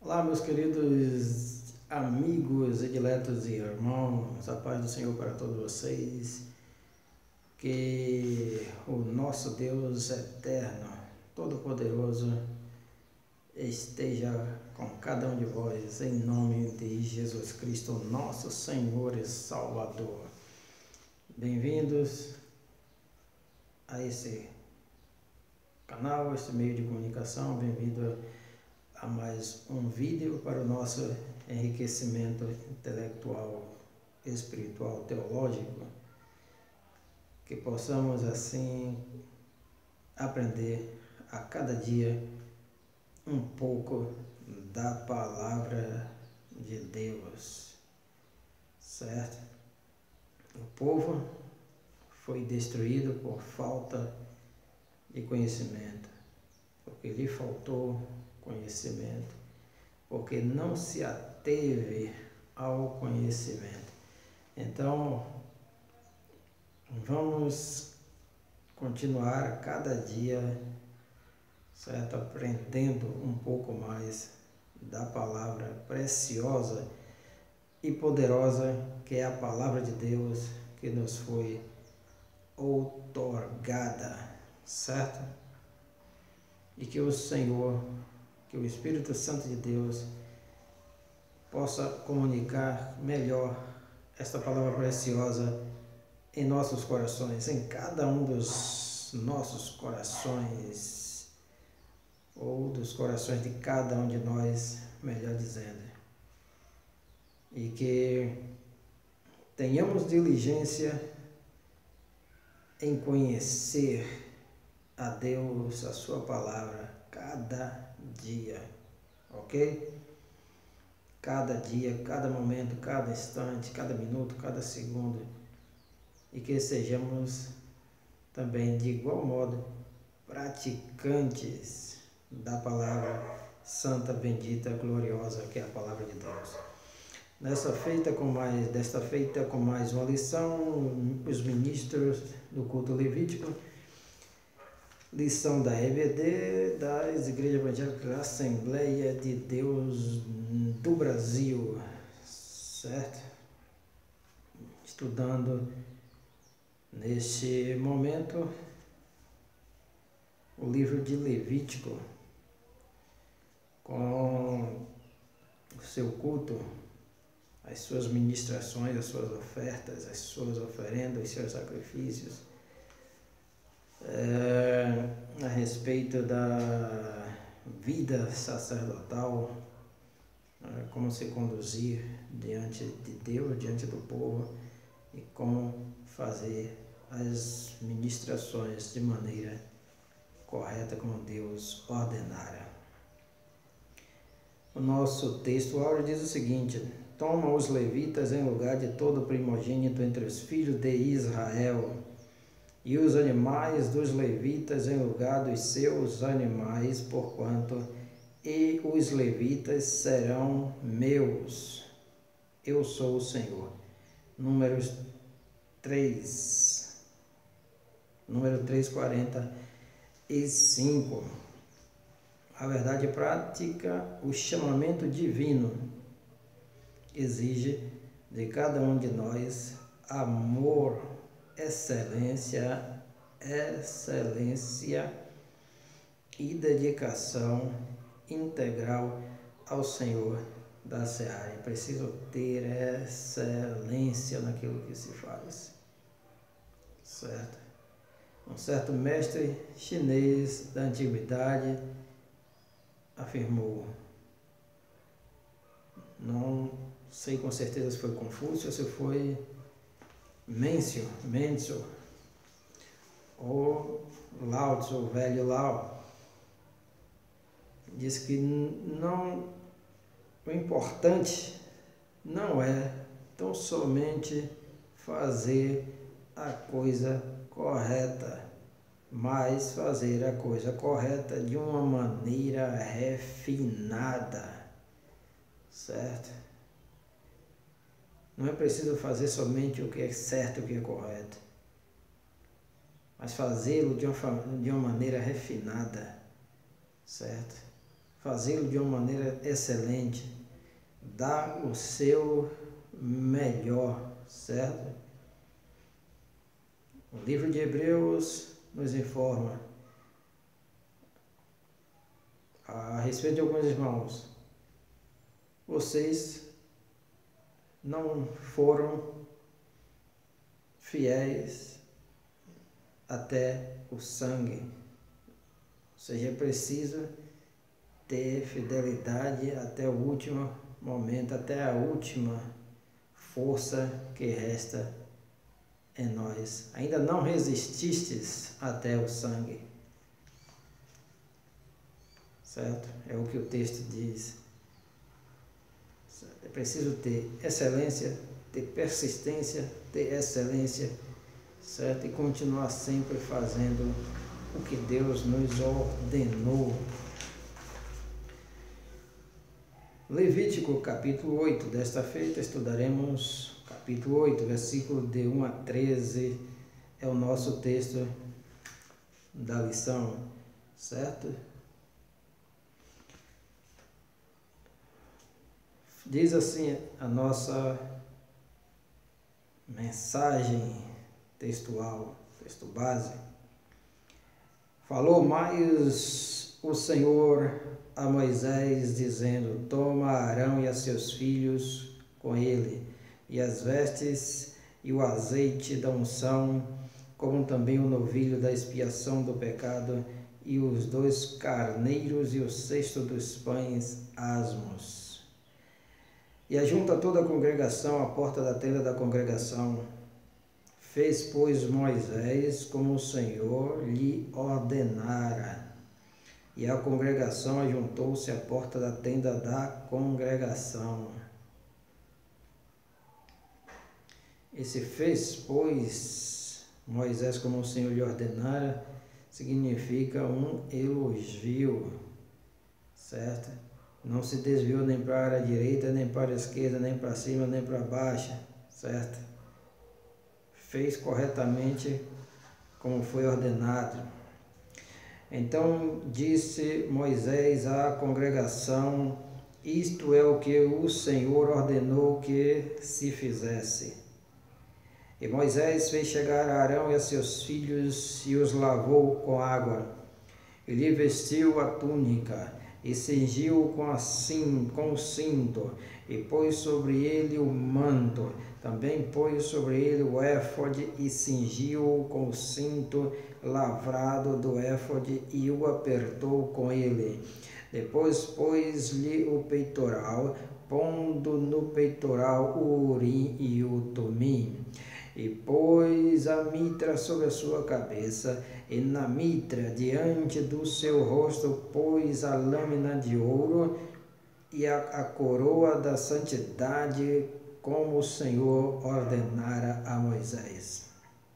Olá, meus queridos amigos e diletos e irmãos, a paz do Senhor para todos vocês, que o nosso Deus eterno, todo-poderoso, esteja com cada um de vós, em nome de Jesus Cristo, nosso Senhor e Salvador. Bem-vindos a esse canal, esse meio de comunicação, bem-vindo a mais um vídeo para o nosso enriquecimento intelectual, espiritual, teológico, que possamos assim aprender a cada dia um pouco da palavra de Deus, certo? O povo foi destruído por falta de conhecimento, porque lhe faltou conhecimento, porque não se ateve ao conhecimento. Então, vamos continuar a cada dia, certo? Aprendendo um pouco mais da palavra preciosa e poderosa, que é a palavra de Deus que nos foi outorgada, certo? E que o Senhor, que o Espírito Santo de Deus possa comunicar melhor esta palavra preciosa em nossos corações, em cada um dos nossos corações, ou dos corações de cada um de nós, melhor dizendo. E que tenhamos diligência em conhecer a Deus, a sua palavra, cada dia, ok? Cada dia, cada momento, cada instante, cada minuto, cada segundo, e que sejamos também de igual modo praticantes da palavra santa, bendita, gloriosa, que é a palavra de Deus. Desta feita com mais uma lição, os ministros do culto levítico, lição da EBD, das Igrejas Evangélicas Assembleia de Deus do Brasil, certo? Estudando neste momento o livro de Levítico, com o seu culto, as suas ministrações, as suas ofertas, as suas oferendas, os seus sacrifícios, a respeito da vida sacerdotal, como se conduzir diante de Deus, diante do povo, e como fazer as ministrações de maneira correta, como Deus ordenara. O nosso texto áureo diz o seguinte: toma os levitas em lugar de todo primogênito entre os filhos de Israel, e os animais dos levitas em lugar dos seus animais, porquanto e os levitas serão meus. Eu sou o Senhor. Número 3, 45. A verdade prática, o chamamento divino exige de cada um de nós amor, excelência e dedicação integral ao Senhor da seara. É preciso ter excelência naquilo que se faz, certo? Um certo mestre chinês da antiguidade afirmou, não sei com certeza se foi Confúcio ou se foi Mêncio, ou Lao Tzu, o velho Lao, diz que o importante não é tão somente fazer a coisa correta, mas fazer a coisa correta de uma maneira refinada, certo? Não é preciso fazer somente o que é certo, o que é correto, mas fazê-lo de uma maneira refinada, certo? fazê-lo de uma maneira excelente, dar o seu melhor, certo? O livro de Hebreus nos informa a respeito de alguns irmãos. Vocês não foram fiéis até o sangue. Ou seja, é preciso ter fidelidade até o último momento, até a última força que resta em nós. Ainda não resististes até o sangue. Certo? É o que o texto diz. É preciso ter excelência, ter persistência, ter excelência, certo? E continuar sempre fazendo o que Deus nos ordenou. Levítico capítulo 8, desta feita estudaremos capítulo 8, versículo de 1 a 13, é o nosso texto da lição, certo? Diz assim a nossa mensagem textual, texto base. Falou mais o Senhor a Moisés, dizendo: Toma Arão e a seus filhos com ele, e as vestes e o azeite da unção, como também o novilho da expiação do pecado, e os 2 carneiros e o cesto dos pães asmos. E ajunta toda a congregação à porta da tenda da congregação. Fez, pois, Moisés como o Senhor lhe ordenara. E a congregação ajuntou-se à porta da tenda da congregação. Esse fez, pois, Moisés como o Senhor lhe ordenara, significa um elogio, certo? Não se desviou nem para a direita, nem para a esquerda, nem para cima, nem para baixo, certo? Fez corretamente como foi ordenado. Então disse Moisés à congregação: Isto é o que o Senhor ordenou que se fizesse. E Moisés fez chegar a Arão e a seus filhos e os lavou com água. E lhe vestiu a túnica e cingiu com o cinto, e pôs sobre ele o manto. Também pôs sobre ele o éfode e cingiu com o cinto lavrado do éfode e o apertou com ele. Depois pôs-lhe o peitoral, pondo no peitoral o urim e o tumim. E pôs a mitra sobre a sua cabeça, e na mitra, diante do seu rosto, pôs a lâmina de ouro e a coroa da santidade, como o Senhor ordenara a Moisés.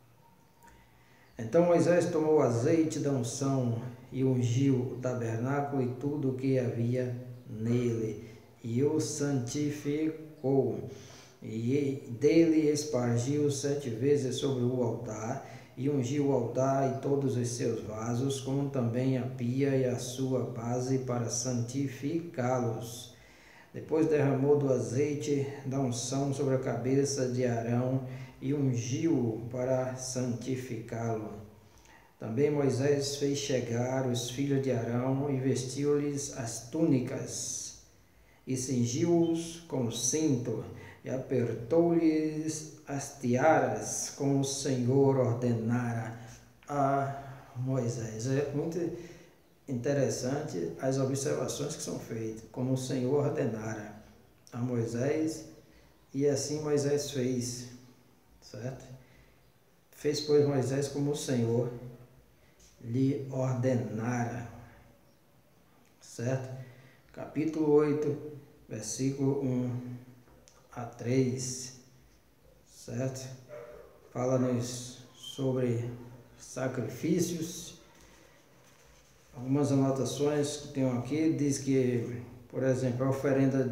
Então Moisés tomou o azeite da unção e ungiu o tabernáculo e tudo o que havia nele, e o santificou. E dele espargiu 7 vezes sobre o altar, e ungiu o altar e todos os seus vasos, como também a pia e a sua base, para santificá-los. Depois derramou do azeite da unção sobre a cabeça de Arão e ungiu-o para santificá-lo. Também Moisés fez chegar os filhos de Arão e vestiu-lhes as túnicas, e cingiu-os com o cinto, e apertou-lhes as tiaras, como o Senhor ordenara a Moisés. É muito interessante as observações que são feitas, como o Senhor ordenara a Moisés, e assim Moisés fez, certo? Fez, pois, Moisés como o Senhor lhe ordenara, certo? Capítulo 8, versículo 1 a 3, certo? Fala-nos sobre sacrifícios. Algumas anotações que tenho aqui, diz que, por exemplo, a oferenda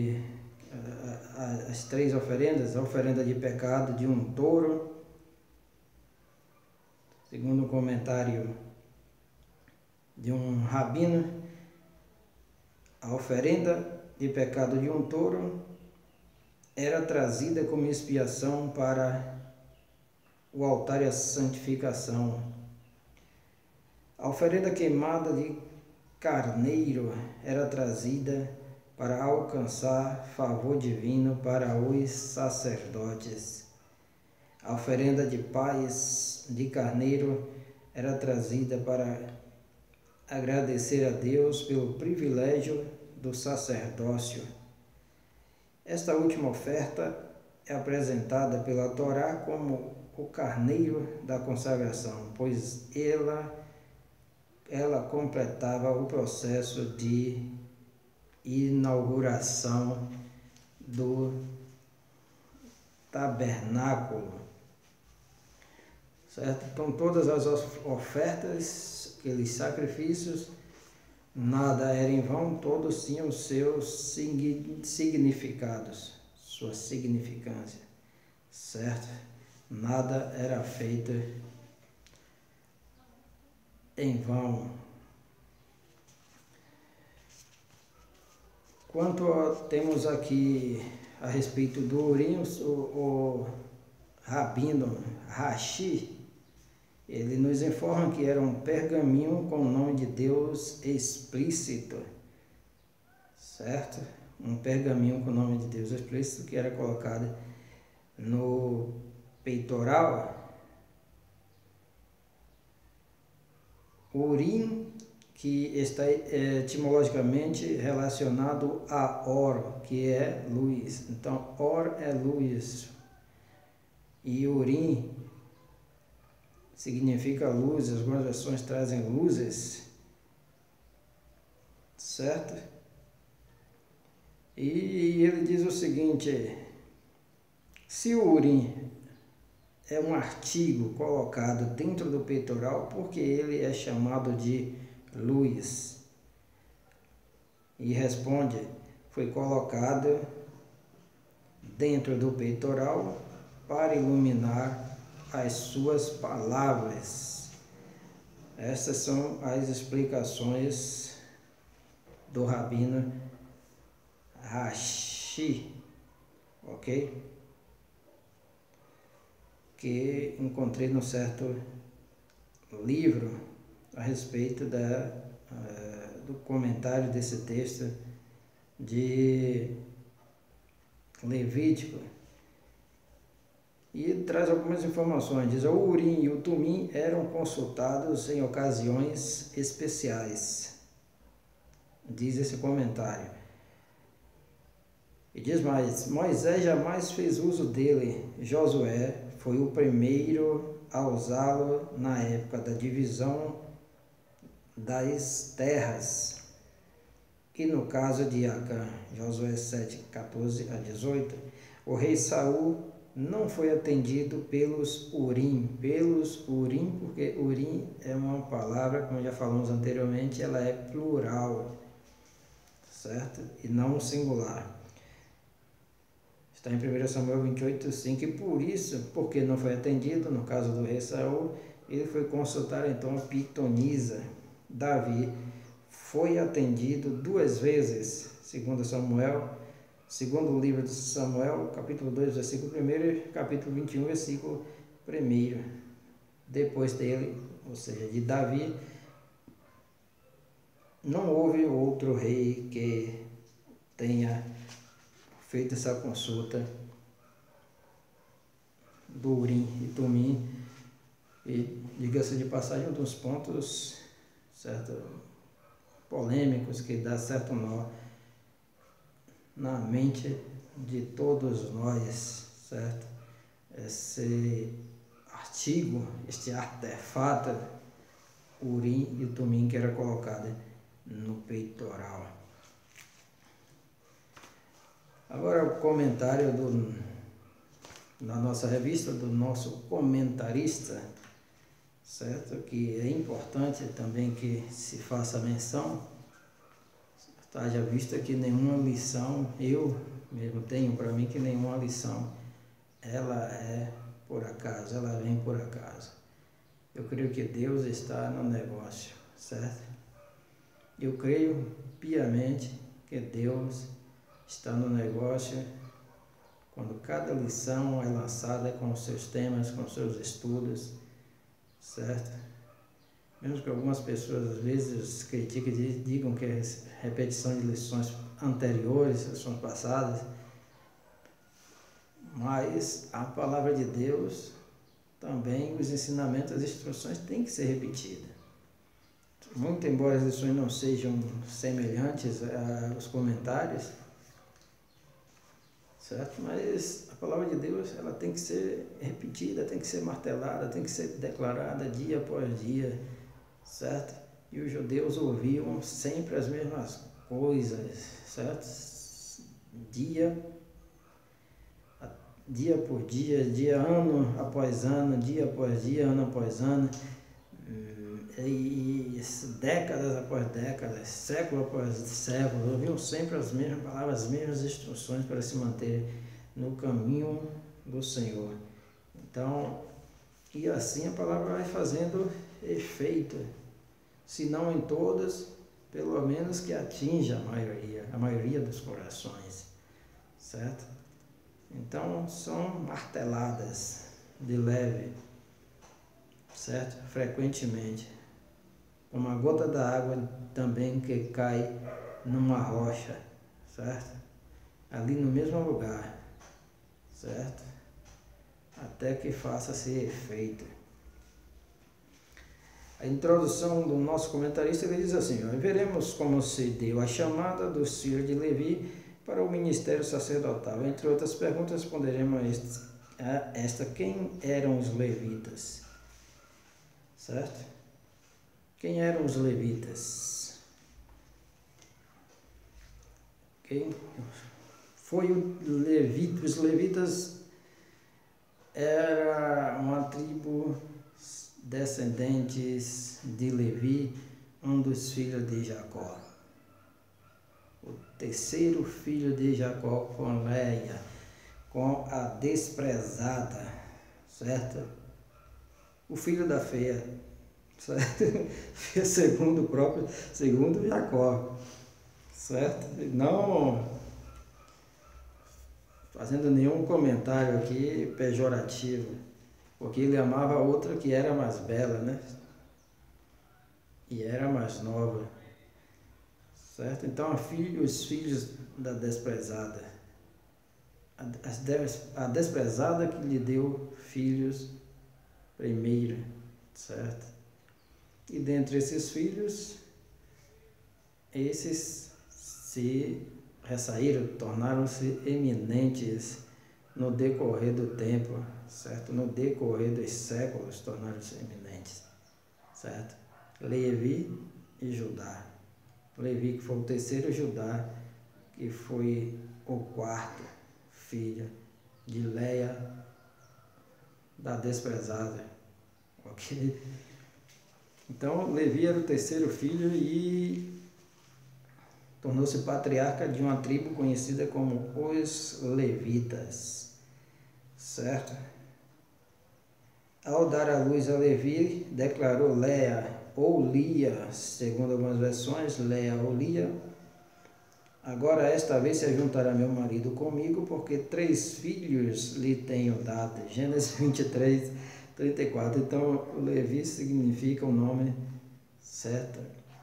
as 3 oferendas, a oferenda de pecado de um touro, segundo um comentário de um rabino, A oferenda de pecado de um touro era trazida como expiação para o altar e a santificação. A oferenda queimada de carneiro era trazida para alcançar favor divino para os sacerdotes. A oferenda de paz de carneiro era trazida para agradecer a Deus pelo privilégio do sacerdócio. Esta última oferta é apresentada pela Torá como o carneiro da consagração, pois ela completava o processo de inauguração do tabernáculo, certo? Então todas as ofertas, aqueles sacrifícios, nada era em vão, todos tinham seus significados, sua significância, certo? Nada era feito em vão. Temos aqui a respeito do Urim, o Rabino Rashi, ele nos informa que era um pergaminho com o nome de Deus explícito, certo? Um pergaminho com o nome de Deus explícito que era colocado no peitoral. O Urim, que está etimologicamente relacionado a Or, que é luz. Então, Or é luz. E Urim significa luz, algumas versões trazem luzes, certo? E ele diz o seguinte: se o Urim é um artigo colocado dentro do peitoral, porque ele é chamado de luz? E responde: foi colocado dentro do peitoral para iluminar as suas palavras. Essas são as explicações do Rabino Rashi, ok? Que encontrei num certo livro a respeito do comentário desse texto de Levítico. E traz algumas informações. Diz: o Urim e o Tumim eram consultados em ocasiões especiais. Diz esse comentário. E diz mais: Moisés jamais fez uso dele. Josué foi o primeiro a usá-lo na época da divisão das terras. E no caso de Acã, Josué 7, 14 a 18, o rei Saul não foi atendido pelos Urim, porque Urim é uma palavra, como já falamos anteriormente, ela é plural, certo? E não singular. Está em 1 Samuel 28, 5, e por isso, porque não foi atendido, no caso do rei Saul, ele foi consultar então a pitonisa. Davi foi atendido 2 vezes, segundo Samuel, segundo o livro de Samuel, capítulo 2, versículo 1 e capítulo 21, versículo 1. Depois dele, ou seja, de Davi, não houve outro rei que tenha feito essa consulta do Urim e Tumim. E diga-se de passagem, um dos pontos, certo, polêmicos, que dá certo nó na mente de todos nós, certo? Esse artigo, este artefato, Urim e Tumim, que era colocado no peitoral. Agora o comentário na nossa revista, do nosso comentarista, certo? Que é importante também que se faça menção. Haja vista que nenhuma lição, eu mesmo tenho para mim que nenhuma lição, ela é por acaso, ela vem por acaso. Eu creio que Deus está no negócio, certo? Eu creio piamente porque Deus está no negócio quando cada lição é lançada com os seus temas, com os seus estudos, certo? Mesmo que algumas pessoas às vezes critiquem e digam que é repetição de lições anteriores, lições passadas, mas a palavra de Deus também, os ensinamentos, as instruções têm que ser repetidas. Muito embora as lições não sejam semelhantes aos comentários, certo? Mas a palavra de Deus, ela tem que ser repetida, tem que ser martelada, tem que ser declarada dia após dia, certo? E os judeus ouviam sempre as mesmas coisas, certo? Dia por dia, ano após ano, dia após dia, ano após ano, e décadas após décadas, século após século, ouviam sempre as mesmas palavras, as mesmas instruções para se manter no caminho do Senhor. Então, e assim a palavra vai fazendo efeito, se não em todas, pelo menos que atinja a maioria dos corações, certo? Então, são marteladas de leve, certo? Frequentemente. Como a gota da água também que cai numa rocha, certo? Ali no mesmo lugar, certo? Até que faça-se efeito. A introdução do nosso comentarista, ele diz assim: veremos como se deu a chamada dos filhos de Levi para o ministério sacerdotal. Entre outras perguntas, responderemos a esta: quem eram os levitas? Certo? Quem eram os levitas? Quem foi o levita? Os levitas era uma tribo descendentes de Levi, um dos filhos de Jacó. O terceiro filho de Jacó com Leia, com a desprezada, certo? O filho da feia, certo? segundo Jacó, certo? Não fazendo nenhum comentário aqui pejorativo, porque ele amava a outra que era mais bela, né? E era mais nova, certo? Então os filhos da desprezada, a desprezada que lhe deu filhos primeiro, certo? E dentre esses filhos, esses se ressaíram, tornaram-se eminentes no decorrer do tempo, certo? No decorrer dos séculos, tornaram-se eminentes, certo? Levi e Judá. Levi, que foi o terceiro, Judá, que foi o quarto filho de Leia, da desprezada. Ok? Então, Levi era o terceiro filho e tornou-se patriarca de uma tribo conhecida como os Levitas, certo? Ao dar à luz a Levi, declarou Leia ou Lia, segundo algumas versões, Leia ou Lia: agora esta vez se juntará meu marido comigo, porque 3 filhos lhe tenho dado. Gênesis 23, 34. Então, Levi significa o nome, certo?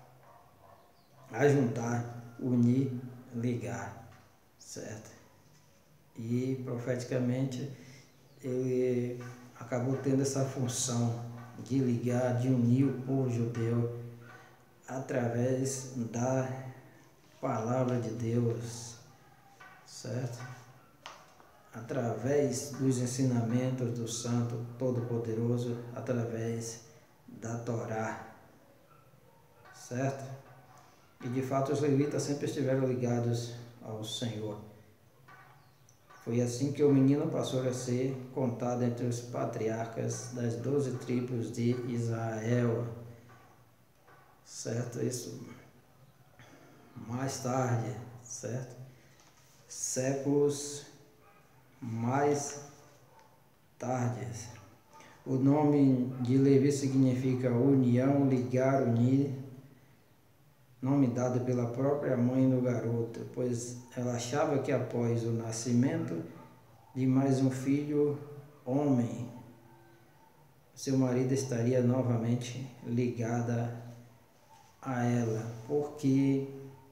Ajuntar, unir, ligar, certo? E profeticamente ele acabou tendo essa função de ligar, de unir o povo judeu através da palavra de Deus, certo? Através dos ensinamentos do Santo Todo-Poderoso, através da Torá, certo? E de fato os levitas sempre estiveram ligados ao Senhor. Foi assim que o menino passou a ser contado entre os patriarcas das 12 tribos de Israel, certo? Isso mais tarde, certo? Séculos mais tarde. O nome de Levi significa união, ligar, unir, nome dado pela própria mãe do garoto, pois ela achava que após o nascimento de mais um filho homem, seu marido estaria novamente ligada a ela, porque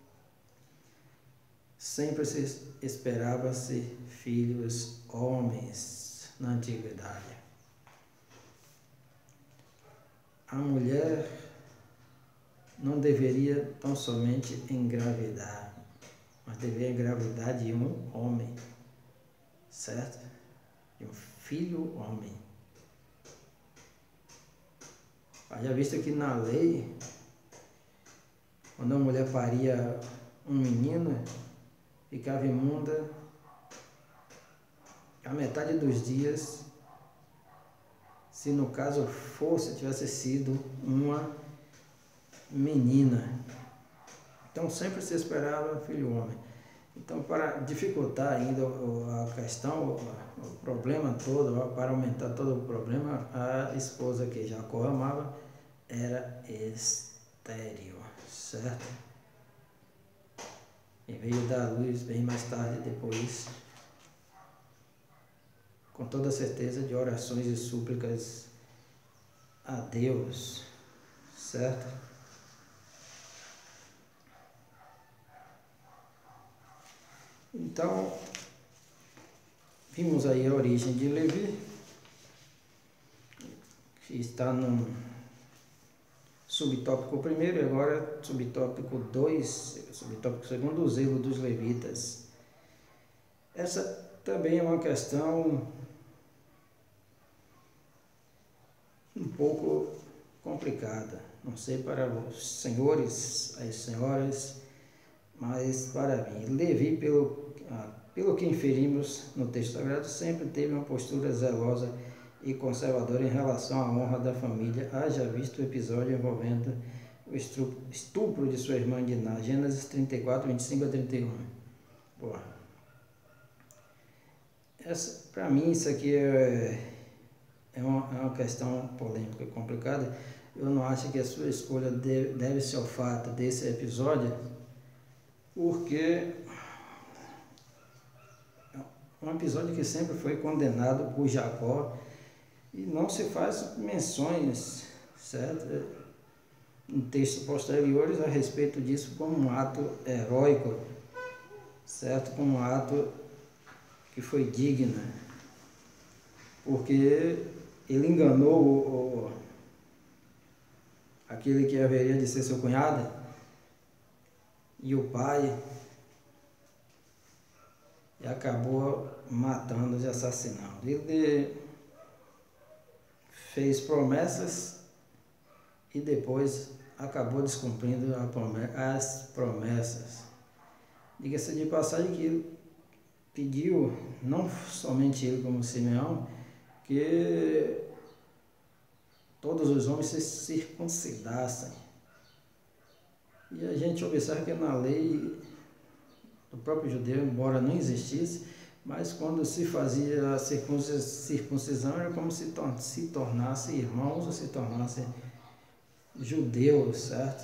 sempre se esperava-se filhos homens na antiguidade. A mulher não deveria tão somente engravidar, mas deveria engravidar de um homem, certo? De um filho homem. Haja vista que na lei, quando a mulher paria um menino, ficava imunda a metade dos dias, se no caso tivesse sido uma menina. Então sempre se esperava filho homem. Então, para dificultar ainda a questão, o problema todo, para aumentar todo o problema, a esposa que Jacó amava era estéril, certo? E veio dar luz bem mais tarde, depois, com toda certeza, de orações e súplicas a Deus, certo? Então, vimos aí a origem de Levi, que está no subtópico 1 e agora subtópico 2, subtópico 2, o zelo dos levitas. Essa também é uma questão um pouco complicada, não sei para os senhores, as senhoras, mas para mim, Levi, pelo que inferimos no texto sagrado, sempre teve uma postura zelosa e conservadora em relação à honra da família, haja visto o episódio envolvendo o estupro de sua irmã Diná, Gênesis 34, 25 a 31. Boa. Para mim, isso aqui é uma questão polêmica e complicada. Eu não acho que a sua escolha deve ser ao fato desse episódio, porque é um episódio que sempre foi condenado por Jacó e não se faz menções, certo, em textos posteriores a respeito disso como um ato heróico, certo, como um ato que foi digno, porque ele enganou aquele que haveria de ser seu cunhado e o pai, e acabou matando e assassinando. Ele fez promessas e depois acabou descumprindo as promessas. Diga-se de passagem que ele pediu, não somente ele como Simeão, que todos os homens se circuncidassem. E a gente observa que na lei do próprio judeu, embora não existisse, mas quando se fazia a circuncisão era como se tornasse irmãos ou se tornasse judeus, certo?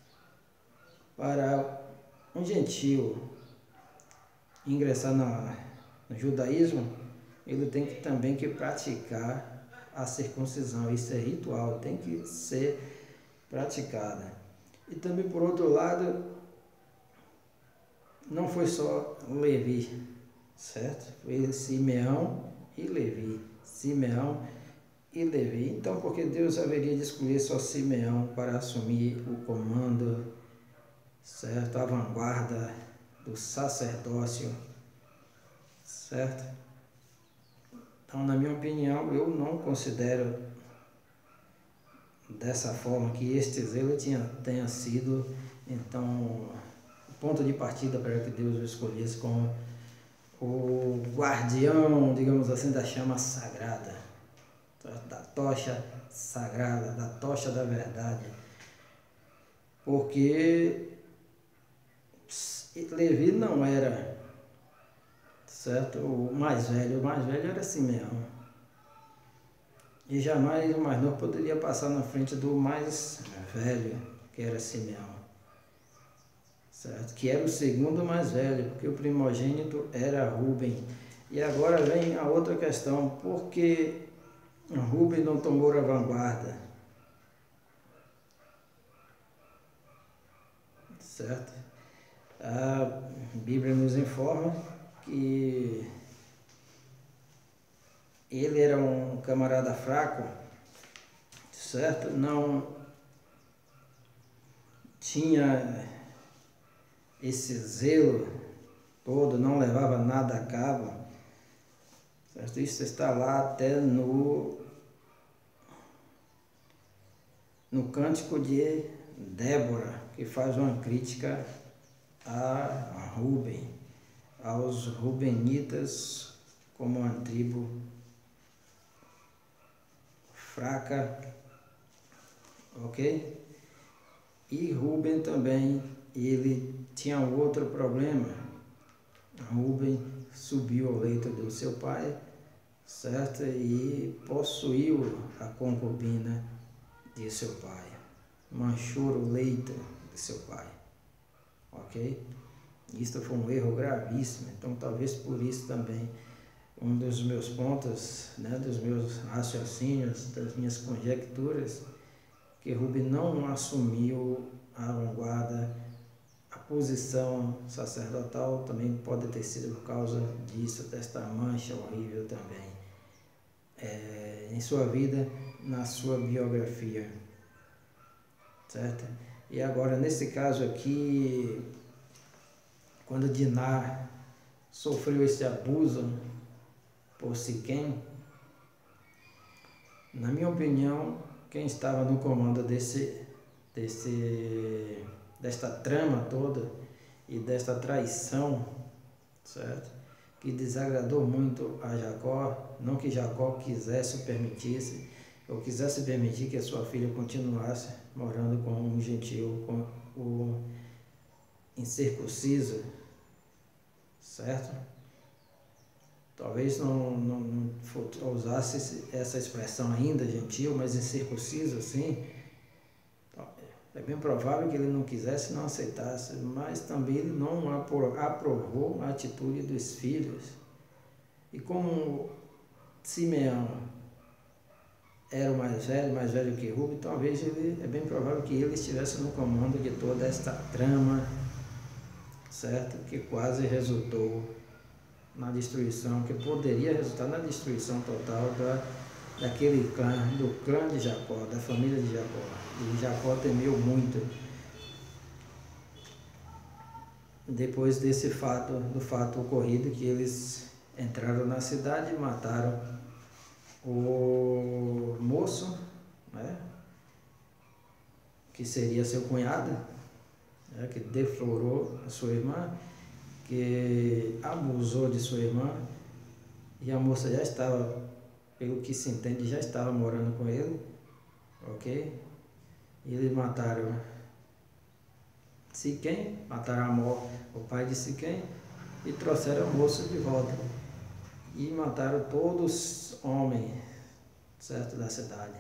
Para um gentio ingressar no judaísmo, ele tem que também praticar a circuncisão. Isso é ritual, tem que ser praticada. E também, por outro lado, não foi só Levi, certo? Foi Simeão e Levi. Simeão e Levi. Então, porque Deus haveria de escolher só Simeão para assumir o comando, certo? A vanguarda do sacerdócio, certo? Então, na minha opinião, eu não considero dessa forma que este zelo tenha sido, então, o ponto de partida para que Deus o escolhesse como o guardião, digamos assim, da chama sagrada, da tocha sagrada, da tocha da verdade. Porque Levi não era, certo, o mais velho era Simeão. E jamais o mais novo poderia passar na frente do mais velho, que era Simeão. certo? Que era o segundo mais velho, porque o primogênito era Ruben. E agora vem a outra questão, por que Ruben não tomou a vanguarda? Certo? A Bíblia nos informa que ele era um camarada fraco, certo? Não tinha esse zelo todo, não levava nada a cabo, certo? Isso está lá até no cântico de Débora, que faz uma crítica a Ruben, aos rubenitas como uma tribo fraca, ok? E Ruben também, ele tinha outro problema. Ruben subiu ao leito do seu pai, certo? E possuiu a concubina de seu pai, manchou o leito de seu pai, ok? Isso foi um erro gravíssimo, então talvez por isso também um dos meus pontos, né, dos meus raciocínios, das minhas conjecturas, que Ruben não assumiu a vanguarda, a posição sacerdotal, também pode ter sido por causa disso, desta mancha horrível também, em sua vida, na sua biografia, certo? E agora, nesse caso aqui, quando Diná sofreu esse abuso por Siquém, na minha opinião, quem estava no comando desta trama toda e desta traição, certo? Que desagradou muito a Jacó, não que Jacó quisesse ou permitisse, ou quisesse permitir que a sua filha continuasse morando com um gentil, com o incircunciso, certo? Talvez não usasse essa expressão ainda, gentil, mas incircunciso, assim. É bem provável que ele não quisesse, não aceitasse, mas também ele não aprovou a atitude dos filhos. E como Simeão era o mais velho que Ruben, talvez é bem provável que ele estivesse no comando de toda esta trama, certo? Que quase resultou na destruição, que poderia resultar na destruição total daquele clã, do clã de Jacó, da família de Jacó. E Jacó temeu muito depois do fato ocorrido, que eles entraram na cidade e mataram o moço, né, que seria seu cunhado, né, que deflorou a sua irmã, que abusou de sua irmã, e a moça já estava, pelo que se entende, já estava morando com ele, ok? E eles mataram Siquém, mataram Amor, o pai de Siquém, e trouxeram a moça de volta. E mataram todos os homens, certo, da cidade.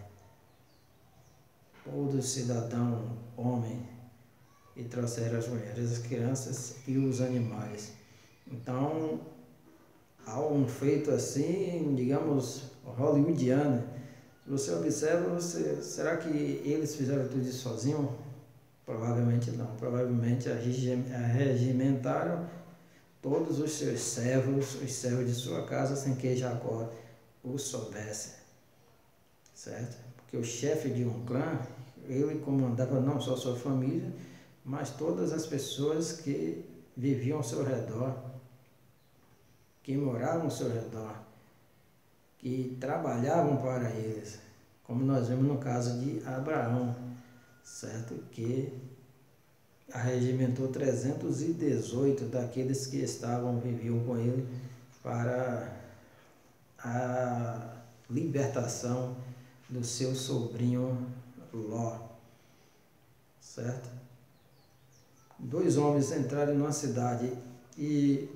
Todos cidadãos, homens, e trouxeram as mulheres, as crianças e os animais. Então, há um feito assim, digamos, hollywoodiano. Se você observa, será que eles fizeram tudo isso sozinhos? Provavelmente não. Provavelmente arregimentaram todos os seus servos, os servos de sua casa, sem que Jacó o soubesse, certo? Porque o chefe de um clã, ele comandava não só sua família, mas todas as pessoas que viviam ao seu redor, que moravam ao seu redor, que trabalhavam para eles, como nós vemos no caso de Abraão, certo? Que arregimentou 318 daqueles que viviam com ele para a libertação do seu sobrinho Ló, certo? 2 homens entraram numa cidade e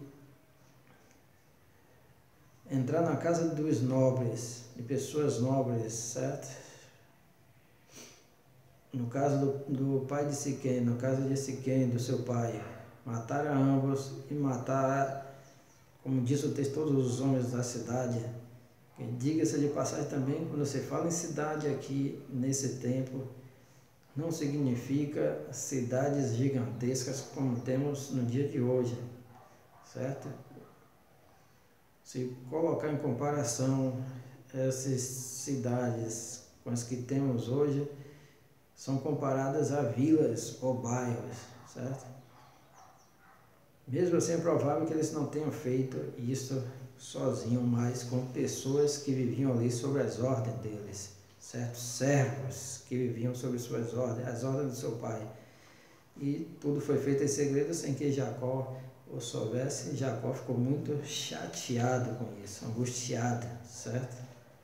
entrar na casa dos nobres, de pessoas nobres, certo? no caso do pai de Siquém, no caso de Siquém, do seu pai, mataram ambos e matar, como diz o texto, todos os homens da cidade. E diga-se de passagem também, quando você fala em cidade aqui, nesse tempo, não significa cidades gigantescas como temos no dia de hoje, certo? Se colocar em comparação essas cidades com as que temos hoje, são comparadas a vilas ou bairros, certo? Mesmo assim é provável que eles não tenham feito isso sozinhos, mas com pessoas que viviam ali sob as ordens deles, certo? Servos que viviam sob suas ordens, as ordens do seu pai. E tudo foi feito em segredo sem que Jacó o soubesse. Jacó ficou muito chateado com isso, angustiado, certo?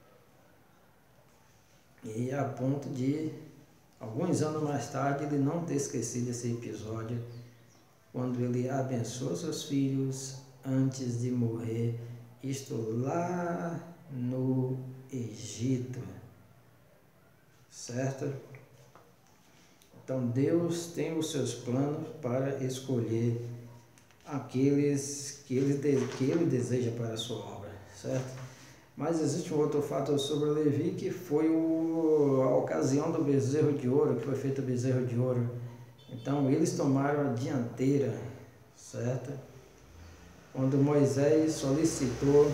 E a ponto de, alguns anos mais tarde, ele não ter esquecido esse episódio, quando ele abençoou seus filhos antes de morrer, isto lá no Egito, certo? Então Deus tem os seus planos para escolher aqueles que ele deseja para a sua obra, certo? Mas existe um outro fato sobre Levi, que foi a ocasião do bezerro de ouro, que foi feito o bezerro de ouro. Então eles tomaram a dianteira, certo? Quando Moisés solicitou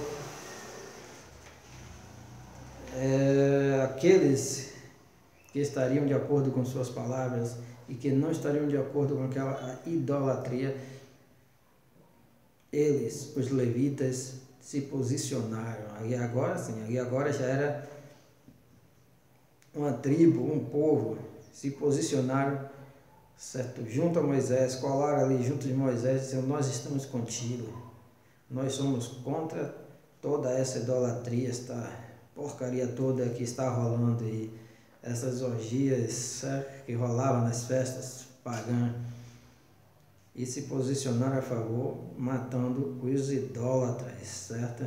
aqueles que estariam de acordo com suas palavras e que não estariam de acordo com aquela idolatria, eles, os levitas, se posicionaram. E agora sim, agora já era uma tribo, um povo, se posicionaram, certo, junto a Moisés, colaram ali junto de Moisés, dizendo: nós estamos contigo, nós somos contra toda essa idolatria, esta porcaria toda que está rolando aí, essas orgias, certo, que rolavam nas festas pagãs, e se posicionaram a favor, matando os idólatras, certo?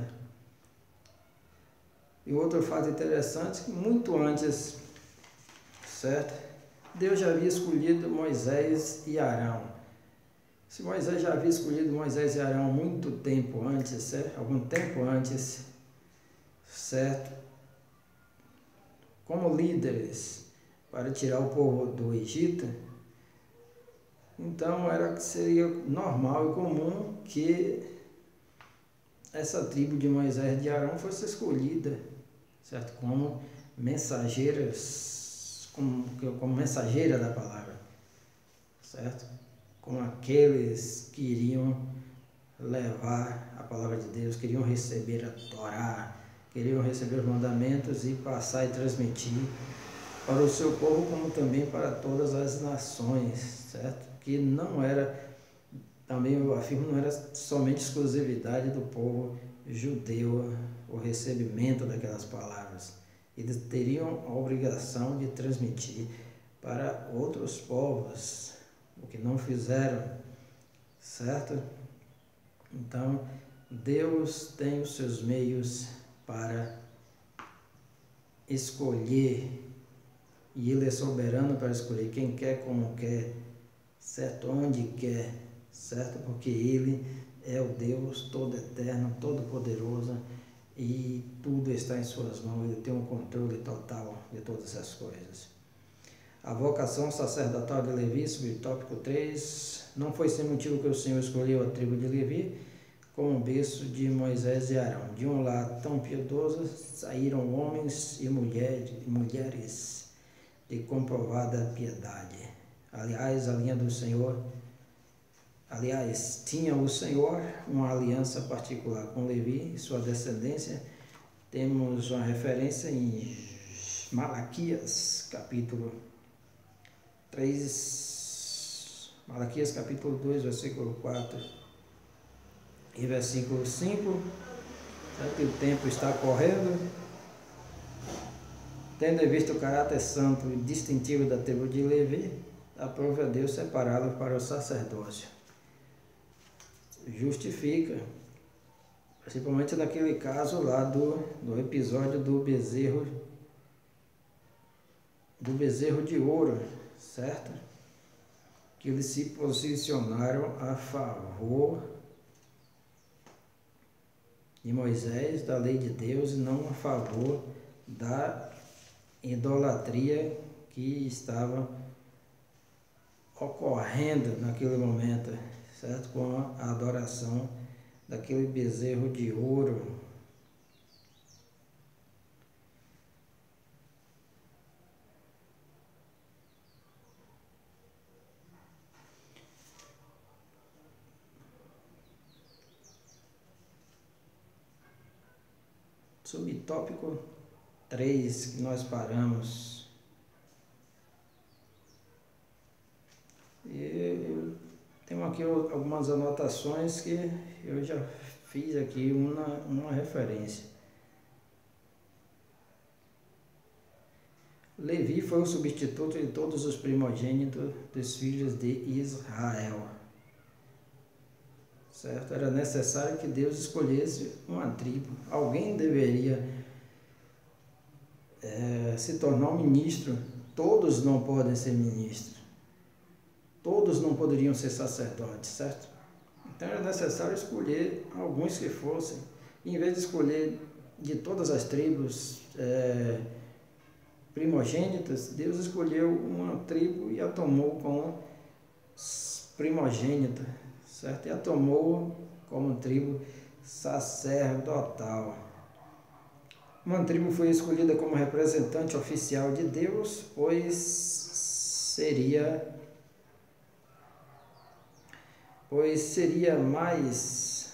E outro fato interessante, muito antes, certo? Deus já havia escolhido Moisés e Arão. Se Moisés já havia escolhido Moisés e Arão muito tempo antes, certo? Algum tempo antes, certo? Como líderes para tirar o povo do Egito, então seria normal e comum que essa tribo de Moisés e de Arão fosse escolhida, certo? Como mensageiras, como mensageira da palavra, certo? Como aqueles que iriam levar a palavra de Deus, queriam receber a Torá, queriam receber os mandamentos e passar e transmitir para o seu povo, como também para todas as nações, certo? Que não era, também eu afirmo, não era somente exclusividade do povo judeu o recebimento daquelas palavras. Eles teriam a obrigação de transmitir para outros povos, o que não fizeram, certo? Então, Deus tem os seus meios para escolher, e Ele é soberano para escolher quem quer, como quer, certo? Onde quer, certo? Porque Ele é o Deus todo eterno, todo poderoso, e tudo está em suas mãos. Ele tem um controle total de todas essas coisas. A vocação sacerdotal de Levi, subtópico 3, não foi sem motivo que o Senhor escolheu a tribo de Levi como berço de Moisés e Arão. De um lado tão piedoso saíram homens e mulheres de comprovada piedade. Aliás, tinha o Senhor uma aliança particular com Levi e sua descendência. Temos uma referência em Malaquias, capítulo 3, Malaquias, capítulo 2, versículo 4 e versículo 5. Que o tempo está correndo. Tendo visto o caráter santo e distintivo da tribo de Levi, aprove a Deus separá-lo para o sacerdócio. Justifica, principalmente naquele caso lá do episódio do bezerro do bezerro de ouro, certo? Que eles se posicionaram a favor de Moisés, da lei de Deus, e não a favor da idolatria que estava ocorrendo naquele momento, certo? Com a adoração daquele bezerro de ouro. Subtópico 3 que nós paramos. E eu tenho aqui algumas anotações que eu já fiz aqui uma referência. Levi foi o substituto de todos os primogênitos dos filhos de Israel. Certo? Era necessário que Deus escolhesse uma tribo. Alguém deveria se tornar um ministro. Todos não podem ser ministros. Todos não poderiam ser sacerdotes, certo? Então era necessário escolher alguns que fossem. Em vez de escolher de todas as tribos primogênitas, Deus escolheu uma tribo e a tomou como primogênita, certo? E a tomou como tribo sacerdotal. Uma tribo foi escolhida como representante oficial de Deus, pois seria mais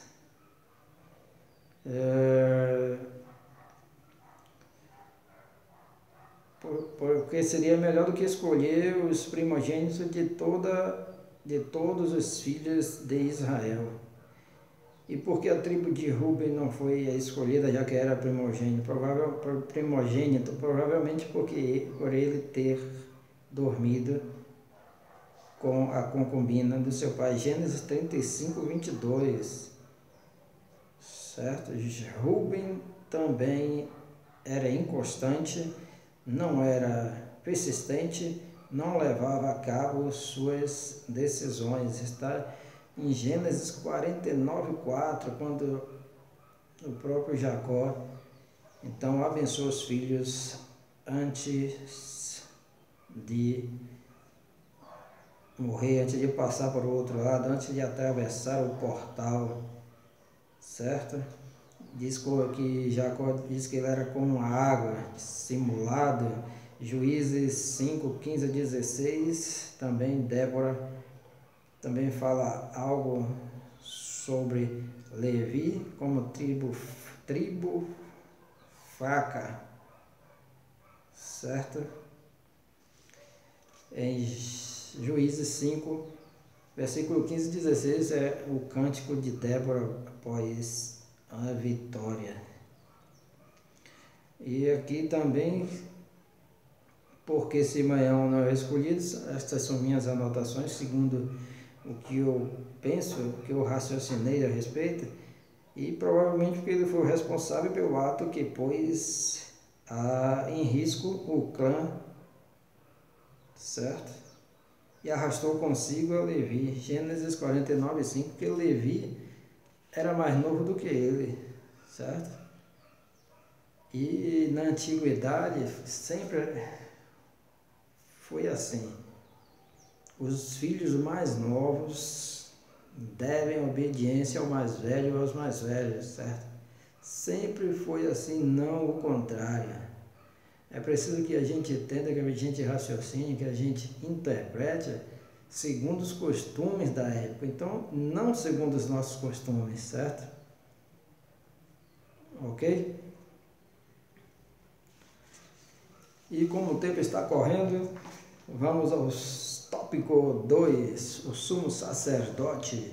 porque seria melhor do que escolher os primogênitos de todos os filhos de Israel. E por que a tribo de Ruben não foi escolhida, já que era primogênito? Provavelmente por ele ter dormido com a concubina do seu pai. Gênesis 35, 22. Certo? Ruben também era inconstante, não era persistente, não levava a cabo suas decisões. Está em Gênesis 49, 4, quando o próprio Jacó então abençoa os filhos antes de morrer, antes de passar para o outro lado, antes de atravessar o portal, certo? Diz que Jacó diz que ele era como a água, simulado. Juízes 5, 15 a 16, também Débora também fala algo sobre Levi como tribo fraca, certo? Em Juízes 5, versículo 15 e 16 é o cântico de Débora após a vitória. E aqui também, porque Simeão não é escolhido, estas são minhas anotações, segundo o que eu penso, o que eu raciocinei a respeito, e provavelmente porque ele foi o responsável pelo ato que pôs em risco o clã, certo? E arrastou consigo a Levi. Gênesis 49, 5, porque Levi era mais novo do que ele, certo? E na antiguidade sempre foi assim. Os filhos mais novos devem obediência ao mais velho ou aos mais velhos, certo? Sempre foi assim, não o contrário. É preciso que a gente entenda, que a gente raciocine, que a gente interprete segundo os costumes da época. Então, não segundo os nossos costumes, certo? Ok? E como o tempo está correndo, vamos ao tópico 2, o sumo sacerdote.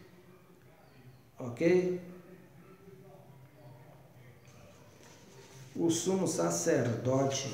Ok? O sumo sacerdote,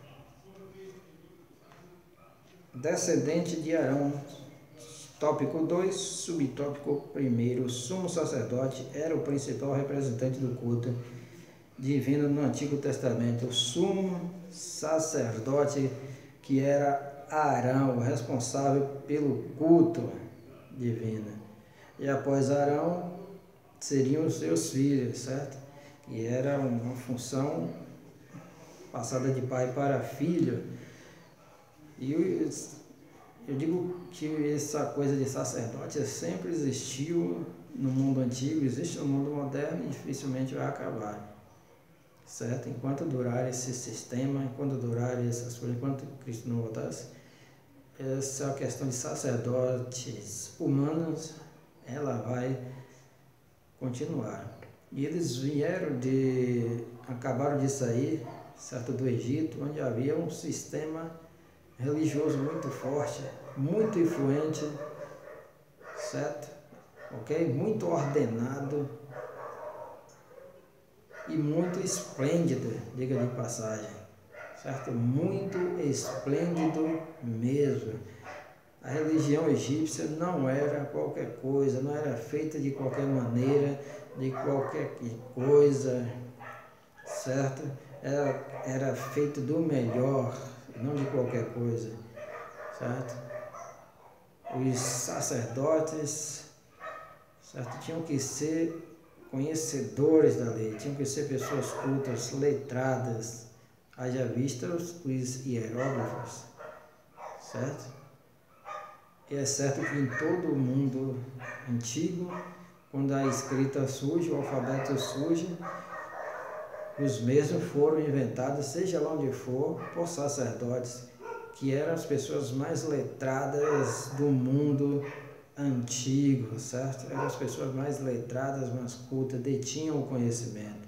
descendente de Arão. Tópico 2, subtópico 1. O sumo sacerdote era o principal representante do culto divino no Antigo Testamento. O sumo sacerdote que era Arão, o responsável pelo culto divino. E após Arão, seriam os seus filhos, certo? E era uma função passada de pai para filho. E eu digo que essa coisa de sacerdote sempre existiu no mundo antigo, existe no mundo moderno e dificilmente vai acabar. Certo? Enquanto durar esse sistema, enquanto durar essas coisas, enquanto Cristo não voltasse, essa questão de sacerdotes humanos, ela vai continuar. E eles acabaram de sair, certo, do Egito, onde havia um sistema religioso muito forte, muito influente, certo? Ok? Muito ordenado e muito esplêndido, diga de passagem, certo? Muito esplêndido mesmo. A religião egípcia não era qualquer coisa, não era feita de qualquer maneira, de qualquer coisa, certo? Era feito do melhor, não de qualquer coisa, certo? Os sacerdotes, certo, tinham que ser conhecedores da lei, tinham que ser pessoas cultas, letradas, haja vista os hieróglifos, certo? E é certo que em todo o mundo antigo, quando a escrita surge, o alfabeto surge, os mesmos foram inventados, seja lá onde for, por sacerdotes, que eram as pessoas mais letradas do mundo antigo, certo? Eram as pessoas mais letradas, mais cultas, detinham o conhecimento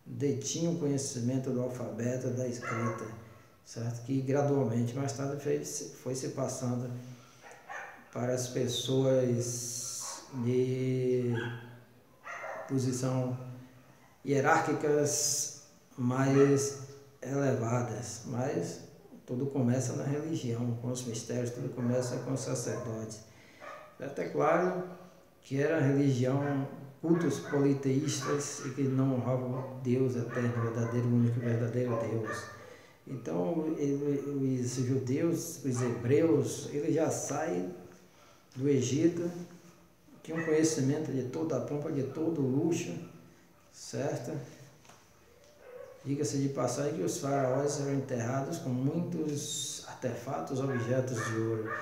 do alfabeto, da escrita, certo? Que gradualmente, mais tarde, foi se passando para as pessoas de posição hierárquicas mais elevadas, mas tudo começa na religião, com os mistérios, tudo começa com os sacerdotes. É até claro que era religião, cultos politeístas e que não honravam Deus eterno, verdadeiro, único e verdadeiro Deus. Então, os judeus, os hebreus, eles já saem do Egito, tinham conhecimento de toda a pompa, de todo o luxo, certo? Diga-se de passagem que os faraós eram enterrados com muitos artefatos, objetos de ouro.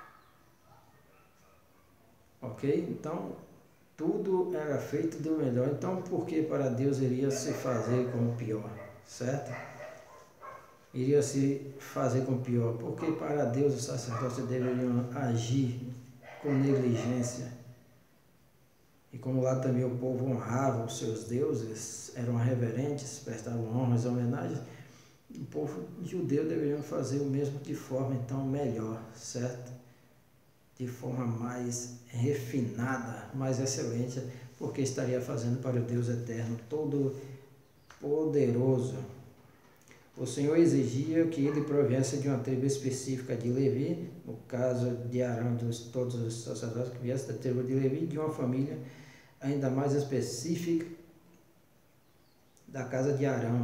Ok? Então, tudo era feito do melhor. Então, por que para Deus iria se fazer com o pior? Certo? Iria se fazer com o pior. Porque para Deus os sacerdotes deveriam agir com negligência. E como lá também o povo honrava os seus deuses, eram reverentes, prestavam honras e homenagens, o povo judeu deveria fazer o mesmo de forma então melhor, certo? De forma mais refinada, mais excelente, porque estaria fazendo para o Deus eterno, todo poderoso. O Senhor exigia que ele proviesse de uma tribo específica de Levi, no caso de Arão, de todos os sacerdotes que viessem da tribo de Levi, de uma família ainda mais específica da casa de Arão.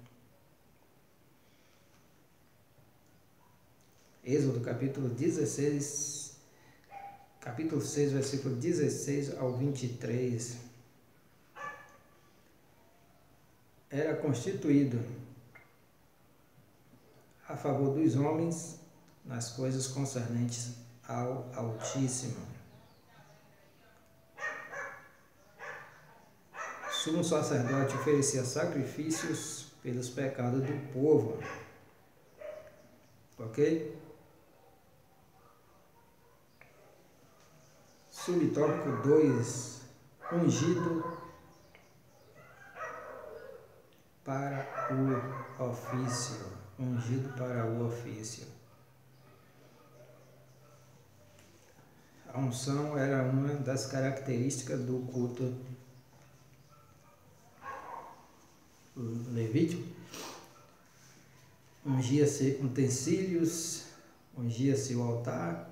Êxodo capítulo 16, capítulo 6, versículo 16 ao 23. Era constituído a favor dos homens nas coisas concernentes ao Altíssimo. O sumo sacerdote oferecia sacrifícios pelos pecados do povo. Ok? Subtópico 2. Ungido para o ofício. Ungido para o ofício. A unção era uma das características do culto levítico. Ungia-se utensílios, ungia-se o altar.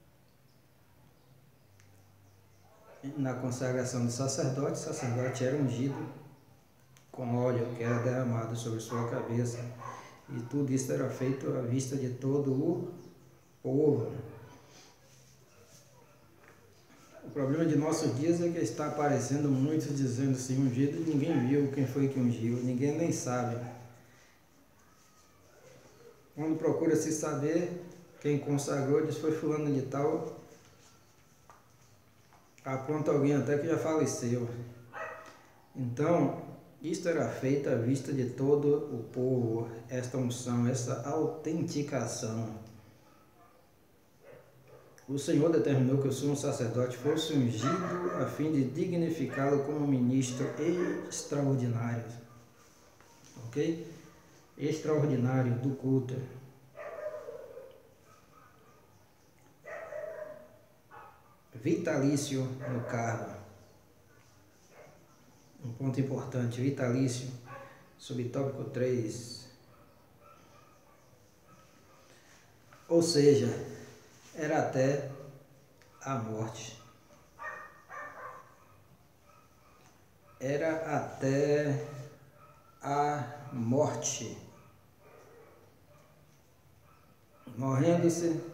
Na consagração do sacerdote, o sacerdote era ungido com óleo que era derramado sobre sua cabeça. E tudo isso era feito à vista de todo o povo. O problema de nossos dias é que está aparecendo muitos dizendo assim, ungido, e ninguém viu quem foi que ungiu, ninguém nem sabe. Quando procura se saber, quem consagrou diz foi fulano de tal, aponta alguém até que já faleceu. Então, isto era feito à vista de todo o povo, esta unção, essa autenticação. O Senhor determinou que o sumo sacerdote fosse ungido a fim de dignificá-lo como ministro extraordinário. Ok? Extraordinário do culto. Vitalício no cargo. Um ponto importante, vitalício, subtópico 3. Ou seja, era até a morte. Era até a morte. Morrendo-se,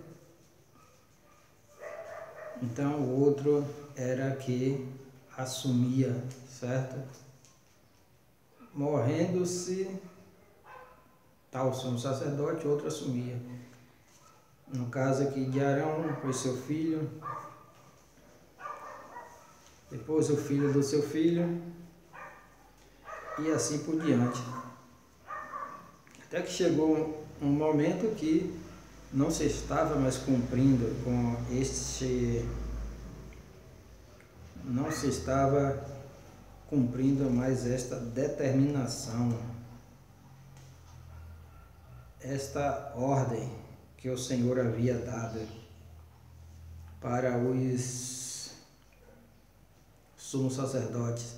então o outro era que assumia, certo? Morrendo-se, tal sumo sacerdote, outro assumia. No caso aqui de Arão, foi seu filho, depois o filho do seu filho, e assim por diante. Até que chegou um momento que não se estava mais cumprindo com não se estava cumprindo mais esta determinação, esta ordem que o Senhor havia dado para os sumos sacerdotes.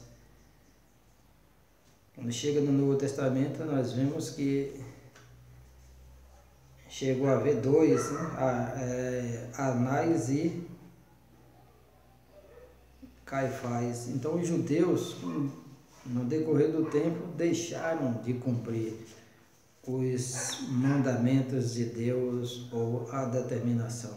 Quando chega no Novo Testamento, nós vemos que chegou a haver dois, né? Anás e Caifás. Então os judeus, no decorrer do tempo, deixaram de cumprir os mandamentos de Deus ou a determinação.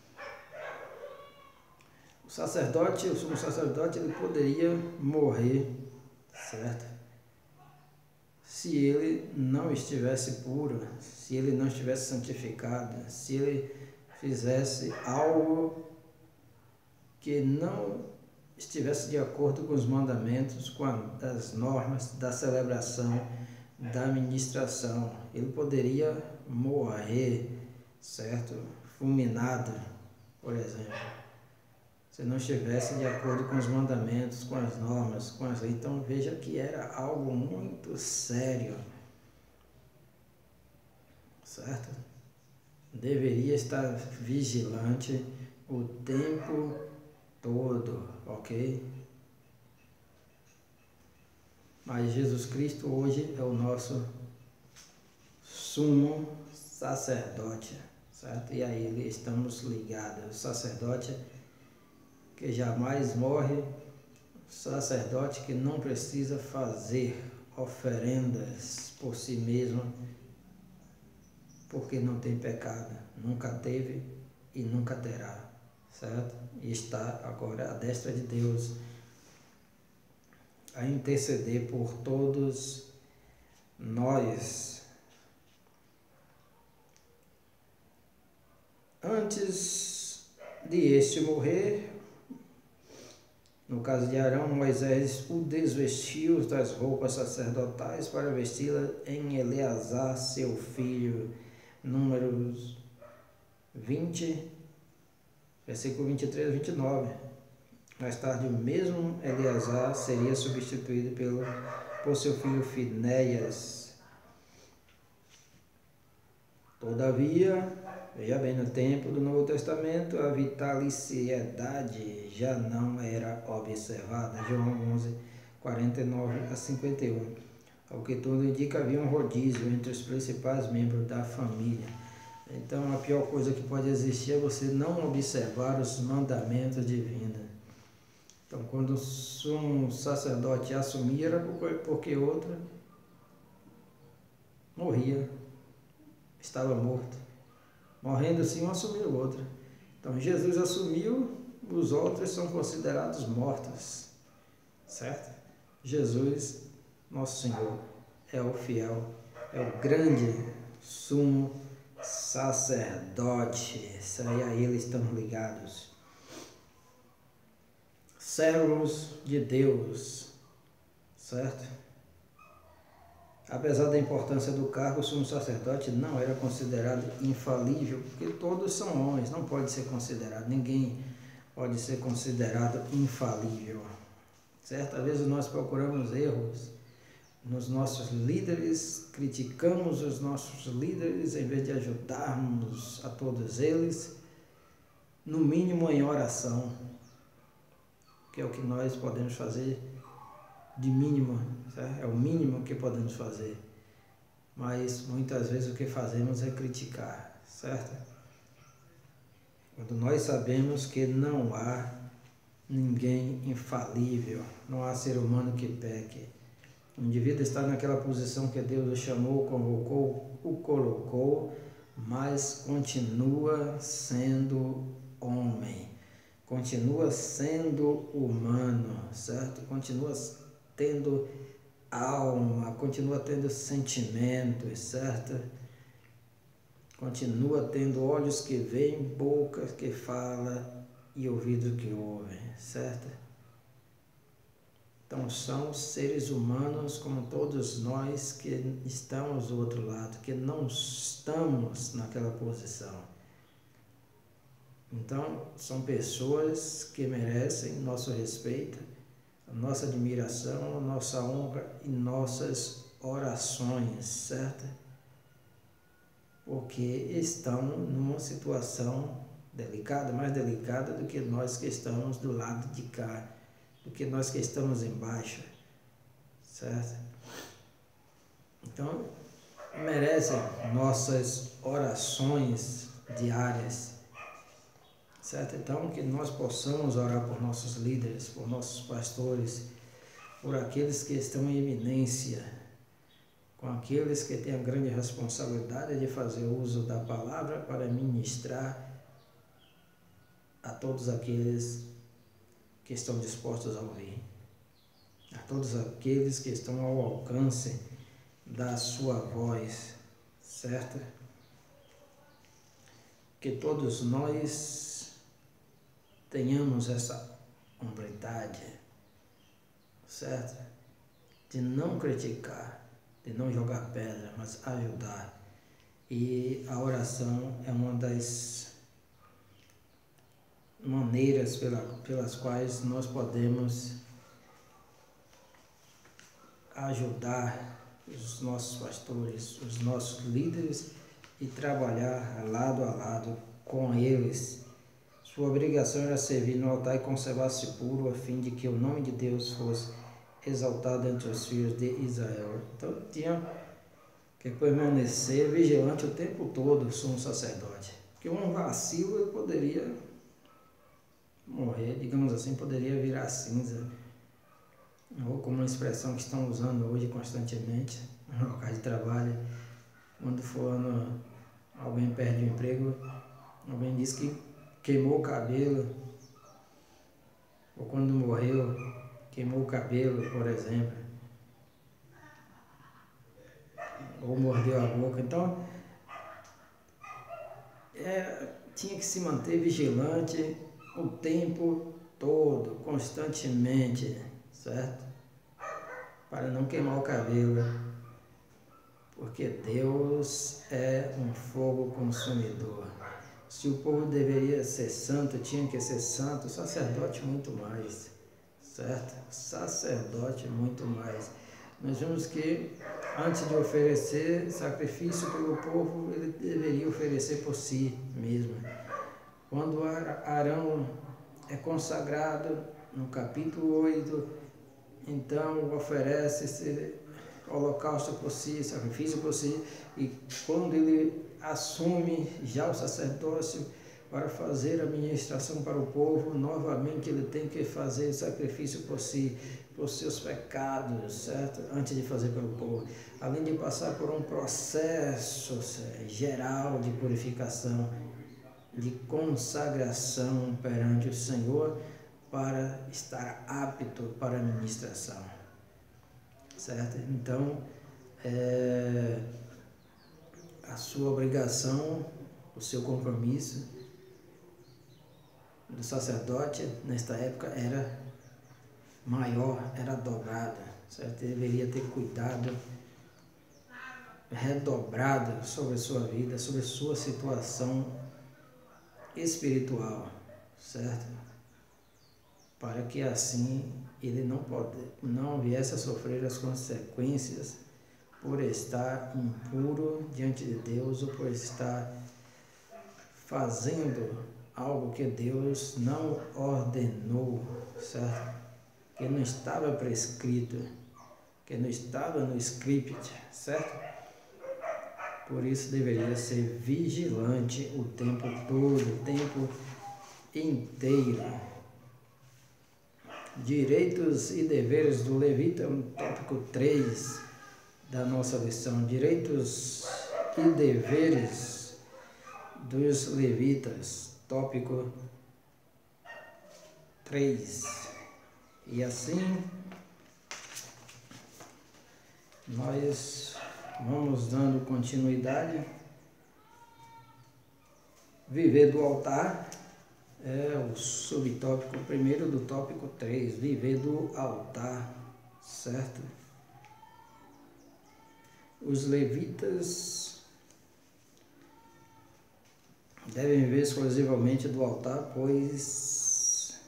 O sacerdote, o sumo sacerdote, ele poderia morrer, certo? Se ele não estivesse puro, se ele não estivesse santificado, se ele fizesse algo que não estivesse de acordo com os mandamentos, com as normas da celebração, da ministração, ele poderia morrer, certo? Fulminado, por exemplo. Se não estivesse de acordo com os mandamentos, com as normas, com as leis. Então veja que era algo muito sério, certo? Deveria estar vigilante o tempo todo, ok? Mas Jesus Cristo hoje é o nosso sumo sacerdote, certo? E a ele estamos ligados. O sacerdote que jamais morre, sacerdote que não precisa fazer oferendas por si mesmo, porque não tem pecado, nunca teve e nunca terá, certo? E está agora à destra de Deus a interceder por todos nós. Antes de este morrer, no caso de Arão, Moisés o desvestiu das roupas sacerdotais para vesti-la em Eleazar, seu filho. Números 20, versículo 23 a 29. Mais tarde, o mesmo Eleazar seria substituído por seu filho Finéias. Todavia, veja bem, no tempo do Novo Testamento, a vitaliciedade já não era observada. João 11, 49 a 51. Ao que tudo indica, havia um rodízio entre os principais membros da família. Então, a pior coisa que pode existir é você não observar os mandamentos divinos. Então, quando um sacerdote assumia, era porque outro morria, estava morto. Morrendo assim, um assumiu o outro. Então Jesus assumiu, os outros são considerados mortos. Certo? Jesus, nosso Senhor, é o fiel, é o grande sumo sacerdote. Isso aí a ele estamos ligados. Servos de Deus, certo? Apesar da importância do cargo, o sumo sacerdote não era considerado infalível, porque todos são homens, não pode ser considerado, ninguém pode ser considerado infalível. Certo? Às vezes nós procuramos erros nos nossos líderes, criticamos os nossos líderes em vez de ajudarmos a todos eles, no mínimo em oração, que é o que nós podemos fazer de mínimo, certo? É o mínimo que podemos fazer, mas muitas vezes o que fazemos é criticar, certo? Quando nós sabemos que não há ninguém infalível, não há ser humano que peque. O indivíduo está naquela posição que Deus o chamou, convocou, o colocou, mas continua sendo homem, continua sendo humano, certo? Continua tendo alma, continua tendo sentimentos, certo? Continua tendo olhos que veem, boca que fala e ouvidos que ouvem, certo? Então são seres humanos como todos nós que estamos do outro lado, que não estamos naquela posição. Então são pessoas que merecem nosso respeito, a nossa admiração, a nossa honra e nossas orações, certo? Porque estão numa situação delicada, mais delicada do que nós que estamos do lado de cá, do que nós que estamos embaixo, certo? Então, merecem nossas orações diárias, certo? Então, que nós possamos orar por nossos líderes, por nossos pastores, por aqueles que estão em eminência, com aqueles que têm a grande responsabilidade de fazer uso da palavra para ministrar a todos aqueles que estão dispostos a ouvir, a todos aqueles que estão ao alcance da sua voz, certo? Que todos nós tenhamos essa hombridade, certo? De não criticar, de não jogar pedra, mas ajudar. E a oração é uma das maneiras pelas quais nós podemos ajudar os nossos pastores, os nossos líderes e trabalhar lado a lado com eles. Sua obrigação era servir no altar e conservar-se puro, a fim de que o nome de Deus fosse exaltado entre os filhos de Israel. Então tinha que permanecer vigilante o tempo todo, o sumo sacerdote, porque um vacilo ele poderia morrer, digamos assim, poderia virar cinza, ou como uma expressão que estão usando hoje constantemente no local de trabalho, quando alguém perde o emprego, alguém diz que queimou o cabelo, ou quando morreu, queimou o cabelo, por exemplo, ou mordeu a boca. Então, tinha que se manter vigilante o tempo todo, constantemente, certo? Para não queimar o cabelo, porque Deus é um fogo consumidor. Se o povo deveria ser santo, tinha que ser santo, o sacerdote muito mais, certo? O sacerdote muito mais. Nós vemos que antes de oferecer sacrifício pelo povo, ele deveria oferecer por si mesmo. Quando Arão é consagrado, no capítulo 8, então oferece esse holocausto por si, sacrifício por si, e quando ele assume já o sacerdócio para fazer a ministração para o povo, novamente ele tem que fazer sacrifício por si, por seus pecados, certo? Antes de fazer pelo povo, além de passar por um processo geral de purificação, de consagração perante o Senhor, para estar apto para a ministração, certo? Então, a sua obrigação, o seu compromisso do sacerdote nesta época era maior, era dobrado, certo? Ele deveria ter cuidado redobrado sobre a sua vida, sobre a sua situação espiritual, certo? Para que assim ele não viesse a sofrer as consequências por estar impuro diante de Deus ou por estar fazendo algo que Deus não ordenou, certo? Que não estava prescrito, que não estava no script, certo? Por isso deveria ser vigilante o tempo todo, o tempo inteiro. Direitos e deveres do levita, tópico 3 da nossa lição. Direitos e deveres dos levitas, tópico 3. E assim nós vamos dando continuidade. Viver do altar é o subtópico primeiro do tópico 3, viver do altar, certo? Os levitas devem viver exclusivamente do altar, pois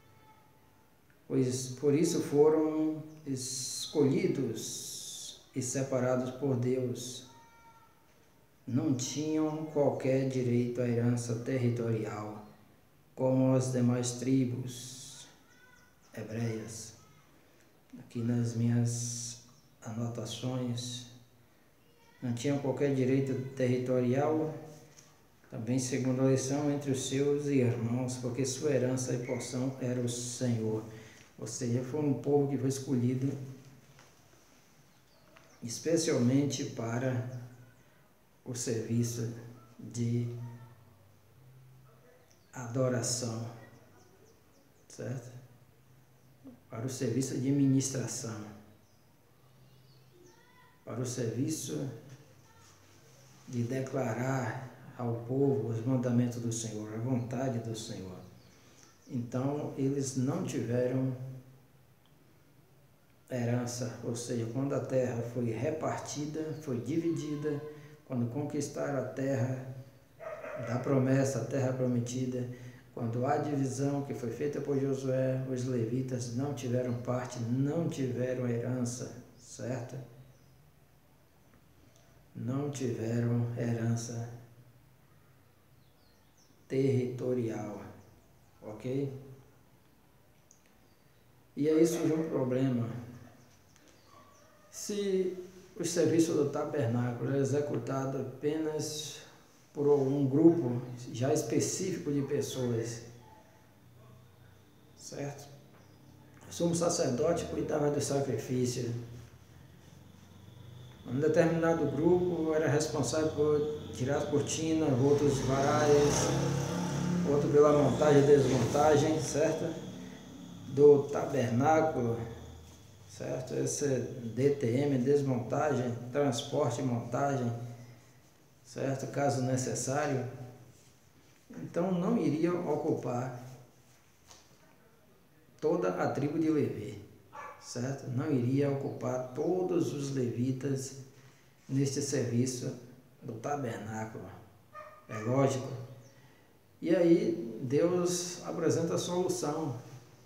por isso foram escolhidos e separados por Deus. Não tinham qualquer direito à herança territorial, como as demais tribos hebreias. Aqui nas minhas anotações, não tinham qualquer direito territorial, também segundo a lição, entre os seus irmãos, porque sua herança e porção era o Senhor. Ou seja, foi um povo que foi escolhido especialmente para o serviço de adoração, certo? Para o serviço de ministração, para o serviço de declarar ao povo os mandamentos do Senhor, a vontade do Senhor. Então, eles não tiveram herança, ou seja, quando a terra foi repartida, foi dividida, quando conquistaram a terra da promessa, a terra prometida, quando há divisão que foi feita por Josué, os levitas não tiveram parte, não tiveram herança, certo? Não tiveram herança territorial, ok? E aí surge um problema. Se o serviço do tabernáculo é executado apenas por um grupo já específico de pessoas, certo? O sumo sacerdote cuidava do sacrifício. Um determinado grupo era responsável por tirar as cortinas, outros varais, outro pela montagem e desmontagem, certo? Do tabernáculo, certo? Esse DTM, desmontagem, transporte e montagem, certo? Caso necessário. Então não iria ocupar toda a tribo de Levi, certo? Não iria ocupar todos os levitas neste serviço do tabernáculo. É lógico. E aí Deus apresenta a solução.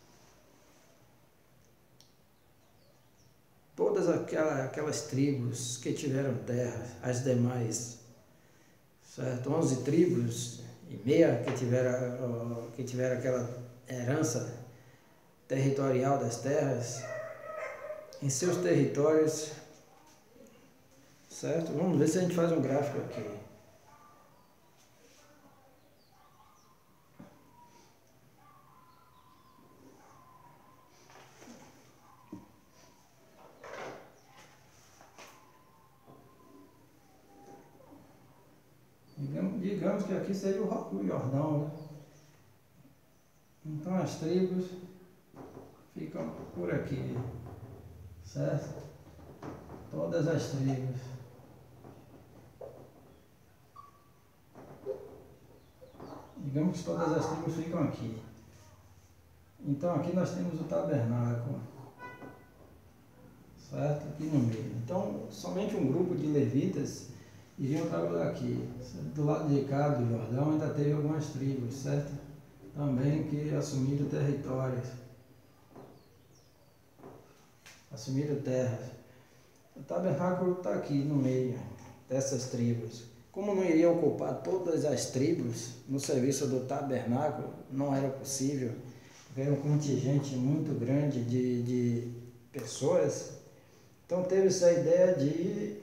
Todas aquelas tribos que tiveram terra, as demais, certo? 11 tribos e meia que tiveram aquela herança territorial das terras, em seus territórios, certo? Vamos ver se a gente faz um gráfico aqui. digamos que aqui seria o Jordão, né? Então as tribos ficam por aqui, certo? Todas as tribos. Digamos que todas as tribos ficam aqui. Então aqui nós temos o tabernáculo, certo? Aqui no meio. Então somente um grupo de levitas iriam trabalhar aqui. Do lado de cá do Jordão ainda teve algumas tribos, certo? Também que assumiram territórios, assumiram terras. O tabernáculo está aqui no meio dessas tribos. Como não iria ocupar todas as tribos no serviço do tabernáculo, não era possível, porque era um contingente muito grande de pessoas. Então teve-se a ideia de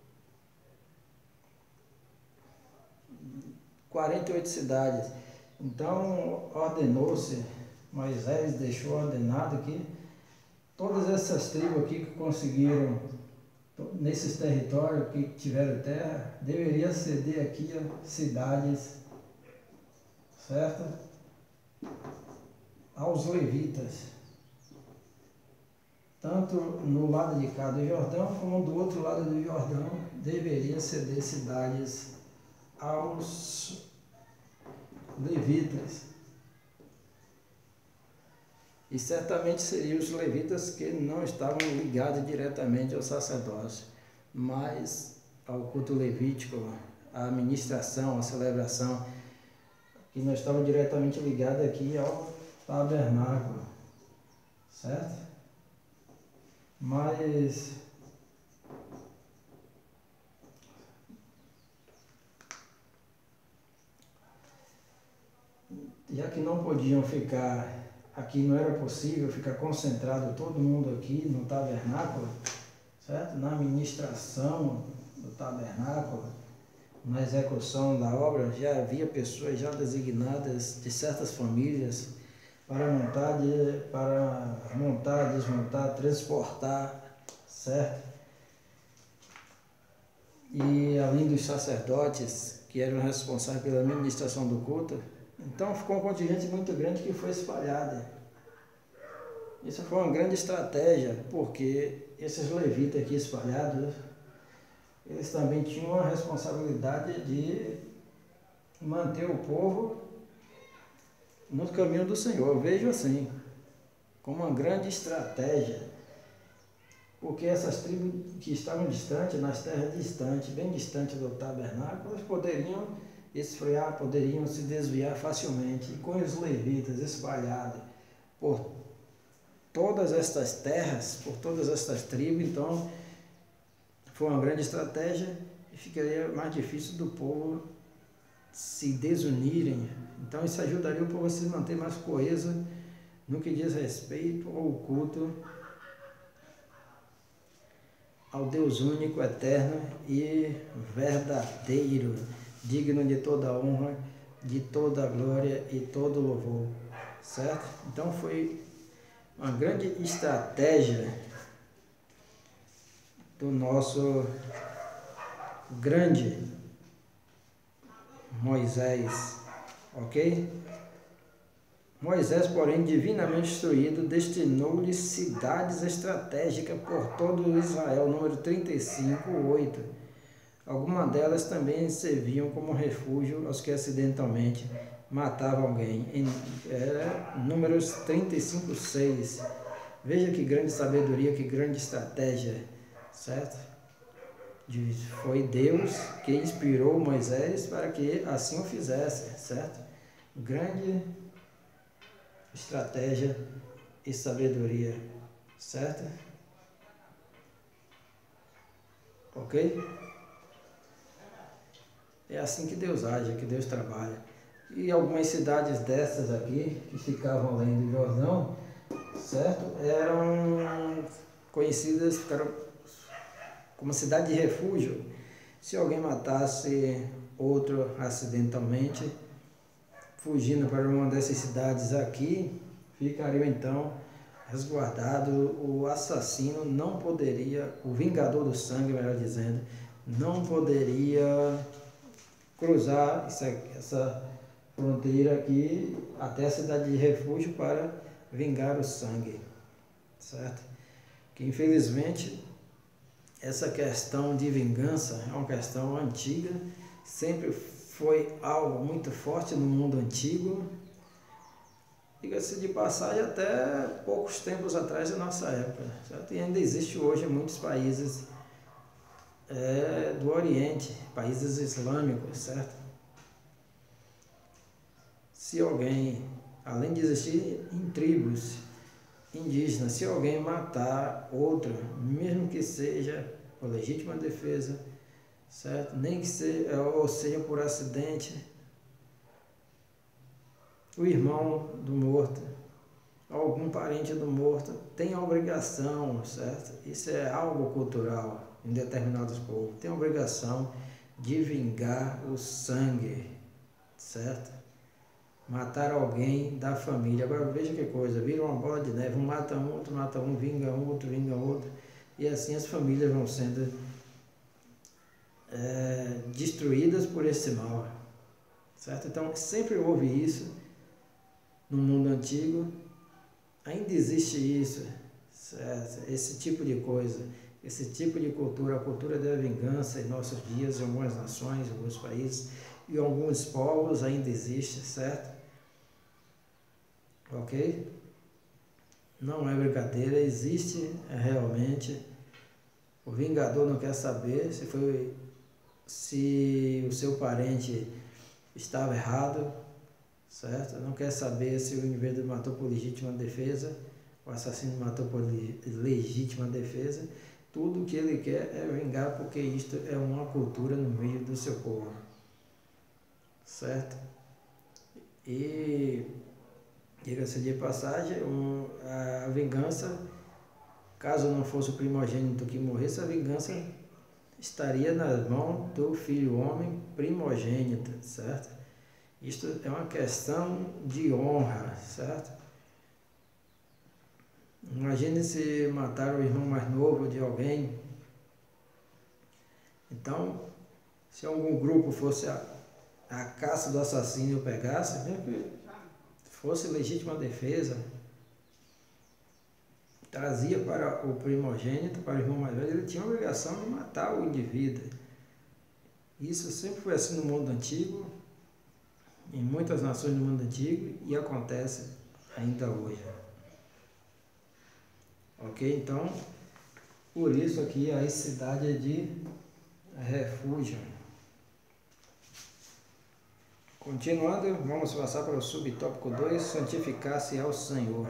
48 cidades. Então ordenou-se, Moisés deixou ordenado que todas essas tribos aqui que conseguiram, nesses territórios que tiveram terra, deveria ceder aqui a cidades, certo? Aos levitas, tanto no lado de cá do Jordão, como do outro lado do Jordão, deveria ceder cidades aos levitas. E certamente seriam os levitas que não estavam ligados diretamente ao sacerdócio, mas ao culto levítico, à administração, à celebração, que não estavam diretamente ligados aqui ao tabernáculo, certo? Mas já que não podiam ficar aqui, não era possível ficar concentrado todo mundo aqui no tabernáculo, certo? Na administração do tabernáculo, na execução da obra, já havia pessoas já designadas de certas famílias para montar, desmontar, transportar, certo? E além dos sacerdotes, que eram responsáveis pela administração do culto, então ficou um contingente muito grande que foi espalhado. Isso foi uma grande estratégia, porque esses levitas aqui espalhados, eles também tinham a responsabilidade de manter o povo no caminho do Senhor. Eu vejo assim, como uma grande estratégia, porque essas tribos que estavam distantes, nas terras distantes, bem distantes do tabernáculo, eles poderiam esfriar, poderiam se desviar facilmente. E com os levitas espalhados por todas estas terras, por todas estas tribos, então foi uma grande estratégia e ficaria mais difícil do povo se desunirem. Então isso ajudaria o povo a se manter mais coeso no que diz respeito ao culto ao Deus único, eterno e verdadeiro, digno de toda honra, de toda glória e todo louvor, certo? Então foi uma grande estratégia do nosso grande Moisés, ok? Moisés, porém, divinamente instruído, destinou-lhe cidades estratégicas por todo Israel, número 35, 8. Algumas delas também serviam como refúgio aos que acidentalmente matavam alguém. Números 35, 6. Veja que grande sabedoria, que grande estratégia, certo? Foi Deus que inspirou Moisés para que assim o fizesse, certo? Grande estratégia e sabedoria, certo? Ok? É assim que Deus age, que Deus trabalha. E algumas cidades dessas aqui, que ficavam além do Jordão, certo? Eram conhecidas como cidade de refúgio. Se alguém matasse outro acidentalmente, fugindo para uma dessas cidades aqui, ficariam então resguardado. O assassino não poderia, o vingador do sangue, melhor dizendo, não poderia cruzar essa fronteira aqui até a cidade de refúgio para vingar o sangue, certo? Que infelizmente essa questão de vingança é uma questão antiga, sempre foi algo muito forte no mundo antigo, diga-se de passagem, até poucos tempos atrás da nossa época, certo? E ainda existe hoje em muitos países do Oriente, países islâmicos, certo? Se alguém, além de existir em tribos indígenas, se alguém matar outro, mesmo que seja por legítima defesa, certo? Nem que seja, ou seja por acidente, o irmão do morto, algum parente do morto, tem a obrigação, certo? Isso é algo cultural em determinados povos, tem a obrigação de vingar o sangue, certo? Matar alguém da família. Agora veja que coisa, vira uma bola de neve, um mata um, vinga outro, e assim as famílias vão sendo destruídas por esse mal, certo? Então sempre houve isso no mundo antigo, ainda existe isso, certo? Esse tipo de coisa, esse tipo de cultura, a cultura da vingança em nossos dias, em algumas nações, em alguns países, e alguns povos ainda existe, certo? Ok? Não é brincadeira, existe realmente. O vingador não quer saber se o seu parente estava errado, certo? Não quer saber se o indivíduo matou por legítima defesa, o assassino matou por legítima defesa. Tudo o que ele quer é vingar, porque isto é uma cultura no meio do seu povo, certo? E diga-se de passagem, a vingança, caso não fosse o primogênito que morresse, a vingança estaria nas mãos do filho homem primogênito, certo? Isto é uma questão de honra, certo? Imagine se matar o irmão mais novo de alguém. Então, se algum grupo fosse a caça do assassino e pegasse, mesmo que fosse legítima defesa, trazia para o primogênito, para o irmão mais velho, ele tinha a obrigação de matar o indivíduo. Isso sempre foi assim no mundo antigo, em muitas nações do mundo antigo, e acontece ainda hoje. Ok? Então, por isso aqui a cidade de refúgio. Continuando, vamos passar para o subtópico 2, santificar-se ao Senhor.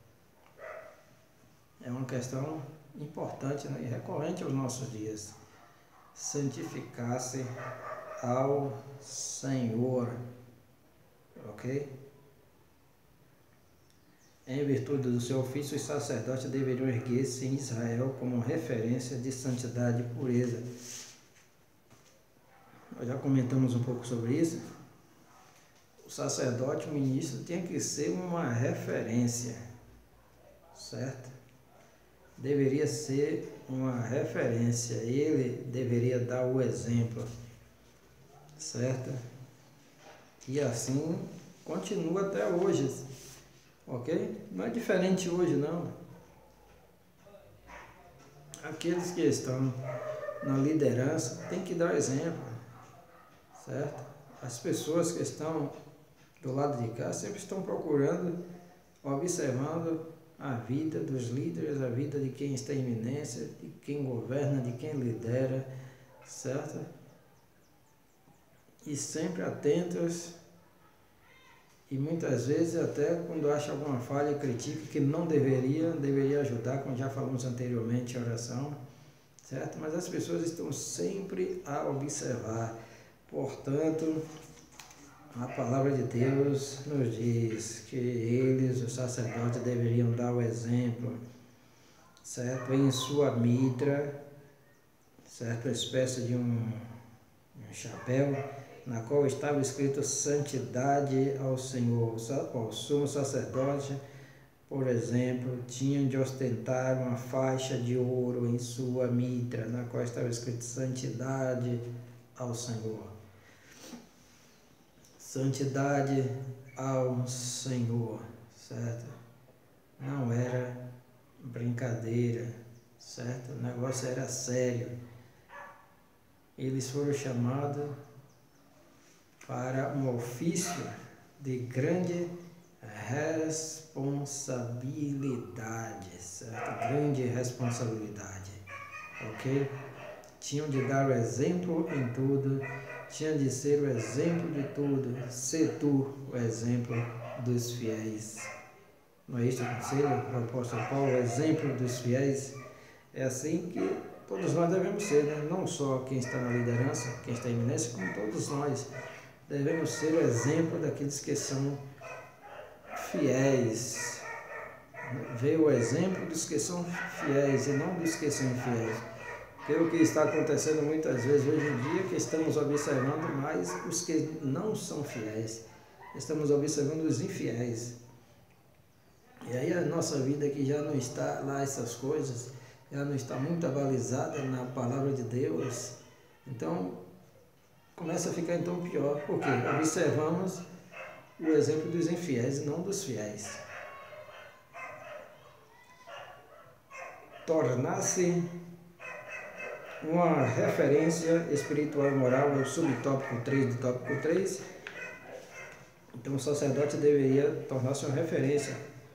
É uma questão importante, né, e recorrente aos nossos dias. Santificar-se ao Senhor. Ok? Em virtude do seu ofício, os sacerdotes deveriam erguer-se em Israel como referência de santidade e pureza. Nós já comentamos um pouco sobre isso. O sacerdote, o ministro, tem que ser uma referência, certo? Deveria ser uma referência, ele deveria dar o exemplo, certo? E assim continua até hoje, ok? Não é diferente hoje, não. Aqueles que estão na liderança têm que dar exemplo, certo? As pessoas que estão do lado de cá sempre estão procurando, observando a vida dos líderes, a vida de quem está em eminência, de quem governa, de quem lidera, certo? E sempre atentos, e muitas vezes até quando acha alguma falha, critica que não deveria ajudar, como já falamos anteriormente, a oração, certo? Mas as pessoas estão sempre a observar. Portanto, a palavra de Deus nos diz que eles, os sacerdotes, deveriam dar o exemplo, certo? Em sua mitra, certo? Uma espécie de um chapéu, na qual estava escrito santidade ao Senhor. O sumo sacerdote, por exemplo, tinha de ostentar uma faixa de ouro em sua mitra, na qual estava escrito santidade ao Senhor. santidade ao Senhor, certo? Não era brincadeira, certo? O negócio era sério. Eles foram chamados para um ofício de grande responsabilidade, certo? Grande responsabilidade, ok? Tinham de dar o exemplo em tudo, tinham de ser o exemplo de tudo, ser tu o exemplo dos fiéis. Não é este o conselho do apóstolo Paulo, o exemplo dos fiéis? É assim que todos nós devemos ser, né? Não só quem está na liderança, quem está em eminência, como todos nós devemos ser o exemplo daqueles que são fiéis. Ver o exemplo dos que são fiéis e não dos que são infiéis. Porque o que está acontecendo muitas vezes hoje em dia, que estamos observando mais os que não são fiéis. Estamos observando os infiéis. E aí a nossa vida que já não está lá essas coisas, já não está muito avalizada na palavra de Deus, então começa a ficar então pior, porque observamos o exemplo dos infiéis e não dos fiéis. Tornar-se uma referência espiritual e moral é o subtópico 3 do tópico 3. Então o sacerdote deveria tornar-se uma referência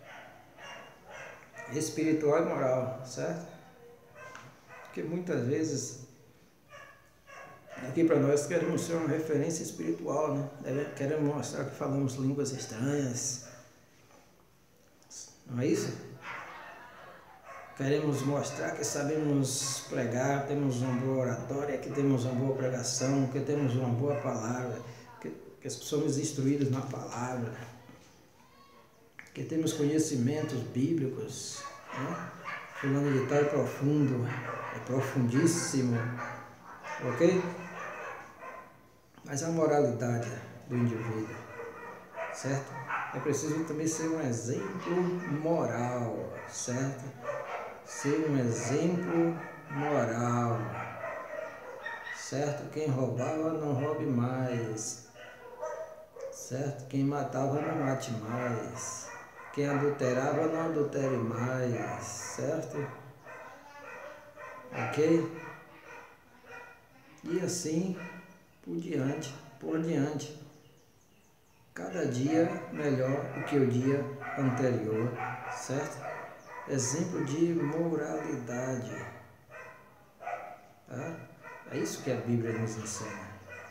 espiritual e moral, certo? Porque muitas vezes aqui para nós queremos ser uma referência espiritual, né? Queremos mostrar que falamos línguas estranhas, não é isso? Queremos mostrar que sabemos pregar, temos uma boa oratória, que temos uma boa pregação, que temos uma boa palavra, que somos instruídos na palavra, que temos conhecimentos bíblicos, né? Fulano de tal é profundo, é profundíssimo, ok? Mas a moralidade do indivíduo, certo? É preciso também ser um exemplo moral, certo? Ser um exemplo moral, certo? Quem roubava não roube mais, certo? Quem matava não mate mais, quem adulterava não adultere mais, certo? Ok? E assim por diante, cada dia melhor do que o dia anterior, certo? Exemplo de moralidade, tá? É isso que a Bíblia nos ensina,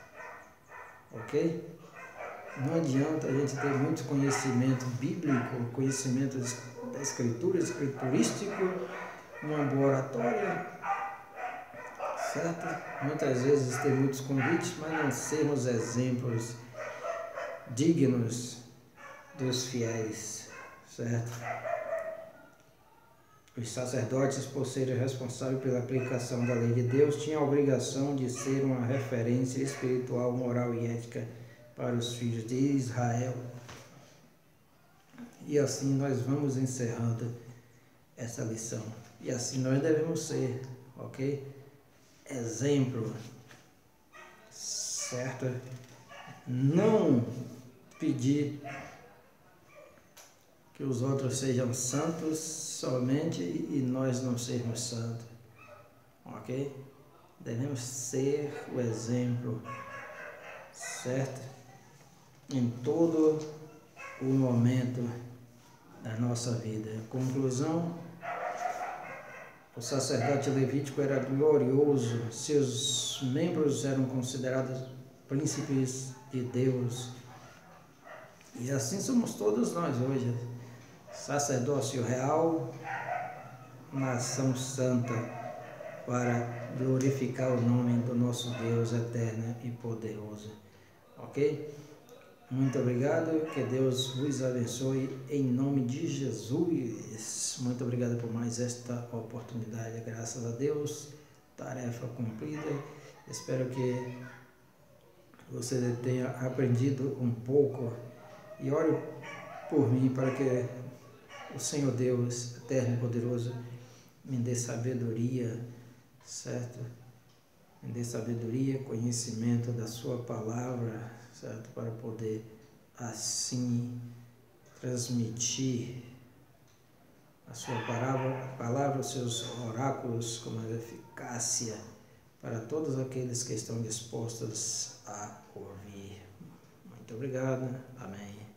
ok? Não adianta a gente ter muito conhecimento bíblico, conhecimento da escritura, escriturístico, uma boa oratória, certo? Muitas vezes ter muitos convites, mas não sermos exemplos dignos dos fiéis, certo? Os sacerdotes, por serem responsáveis pela aplicação da lei de Deus, tinham a obrigação de ser uma referência espiritual, moral e ética para os filhos de Israel. E assim nós vamos encerrando essa lição. E assim nós devemos ser, ok? Exemplo, certo? Não pedir que os outros sejam santos somente e nós não sermos santos, ok? Devemos ser o exemplo, certo? Em todo o momento da nossa vida. Conclusão: o sacerdote levítico era glorioso, seus membros eram considerados príncipes de Deus. E assim somos todos nós hoje. Sacerdócio real, nação santa, para glorificar o nome do nosso Deus eterno e poderoso. Ok? Muito obrigado, que Deus vos abençoe em nome de Jesus. Muito obrigado por mais esta oportunidade, graças a Deus, tarefa cumprida. Espero que você tenha aprendido um pouco e ore por mim para que o Senhor Deus eterno e poderoso me dê sabedoria, certo? me dê sabedoria, conhecimento da sua palavra, certo? Para poder assim transmitir a sua palavra, os seus oráculos com mais eficácia para todos aqueles que estão dispostos a ouvir. Muito obrigado. Amém.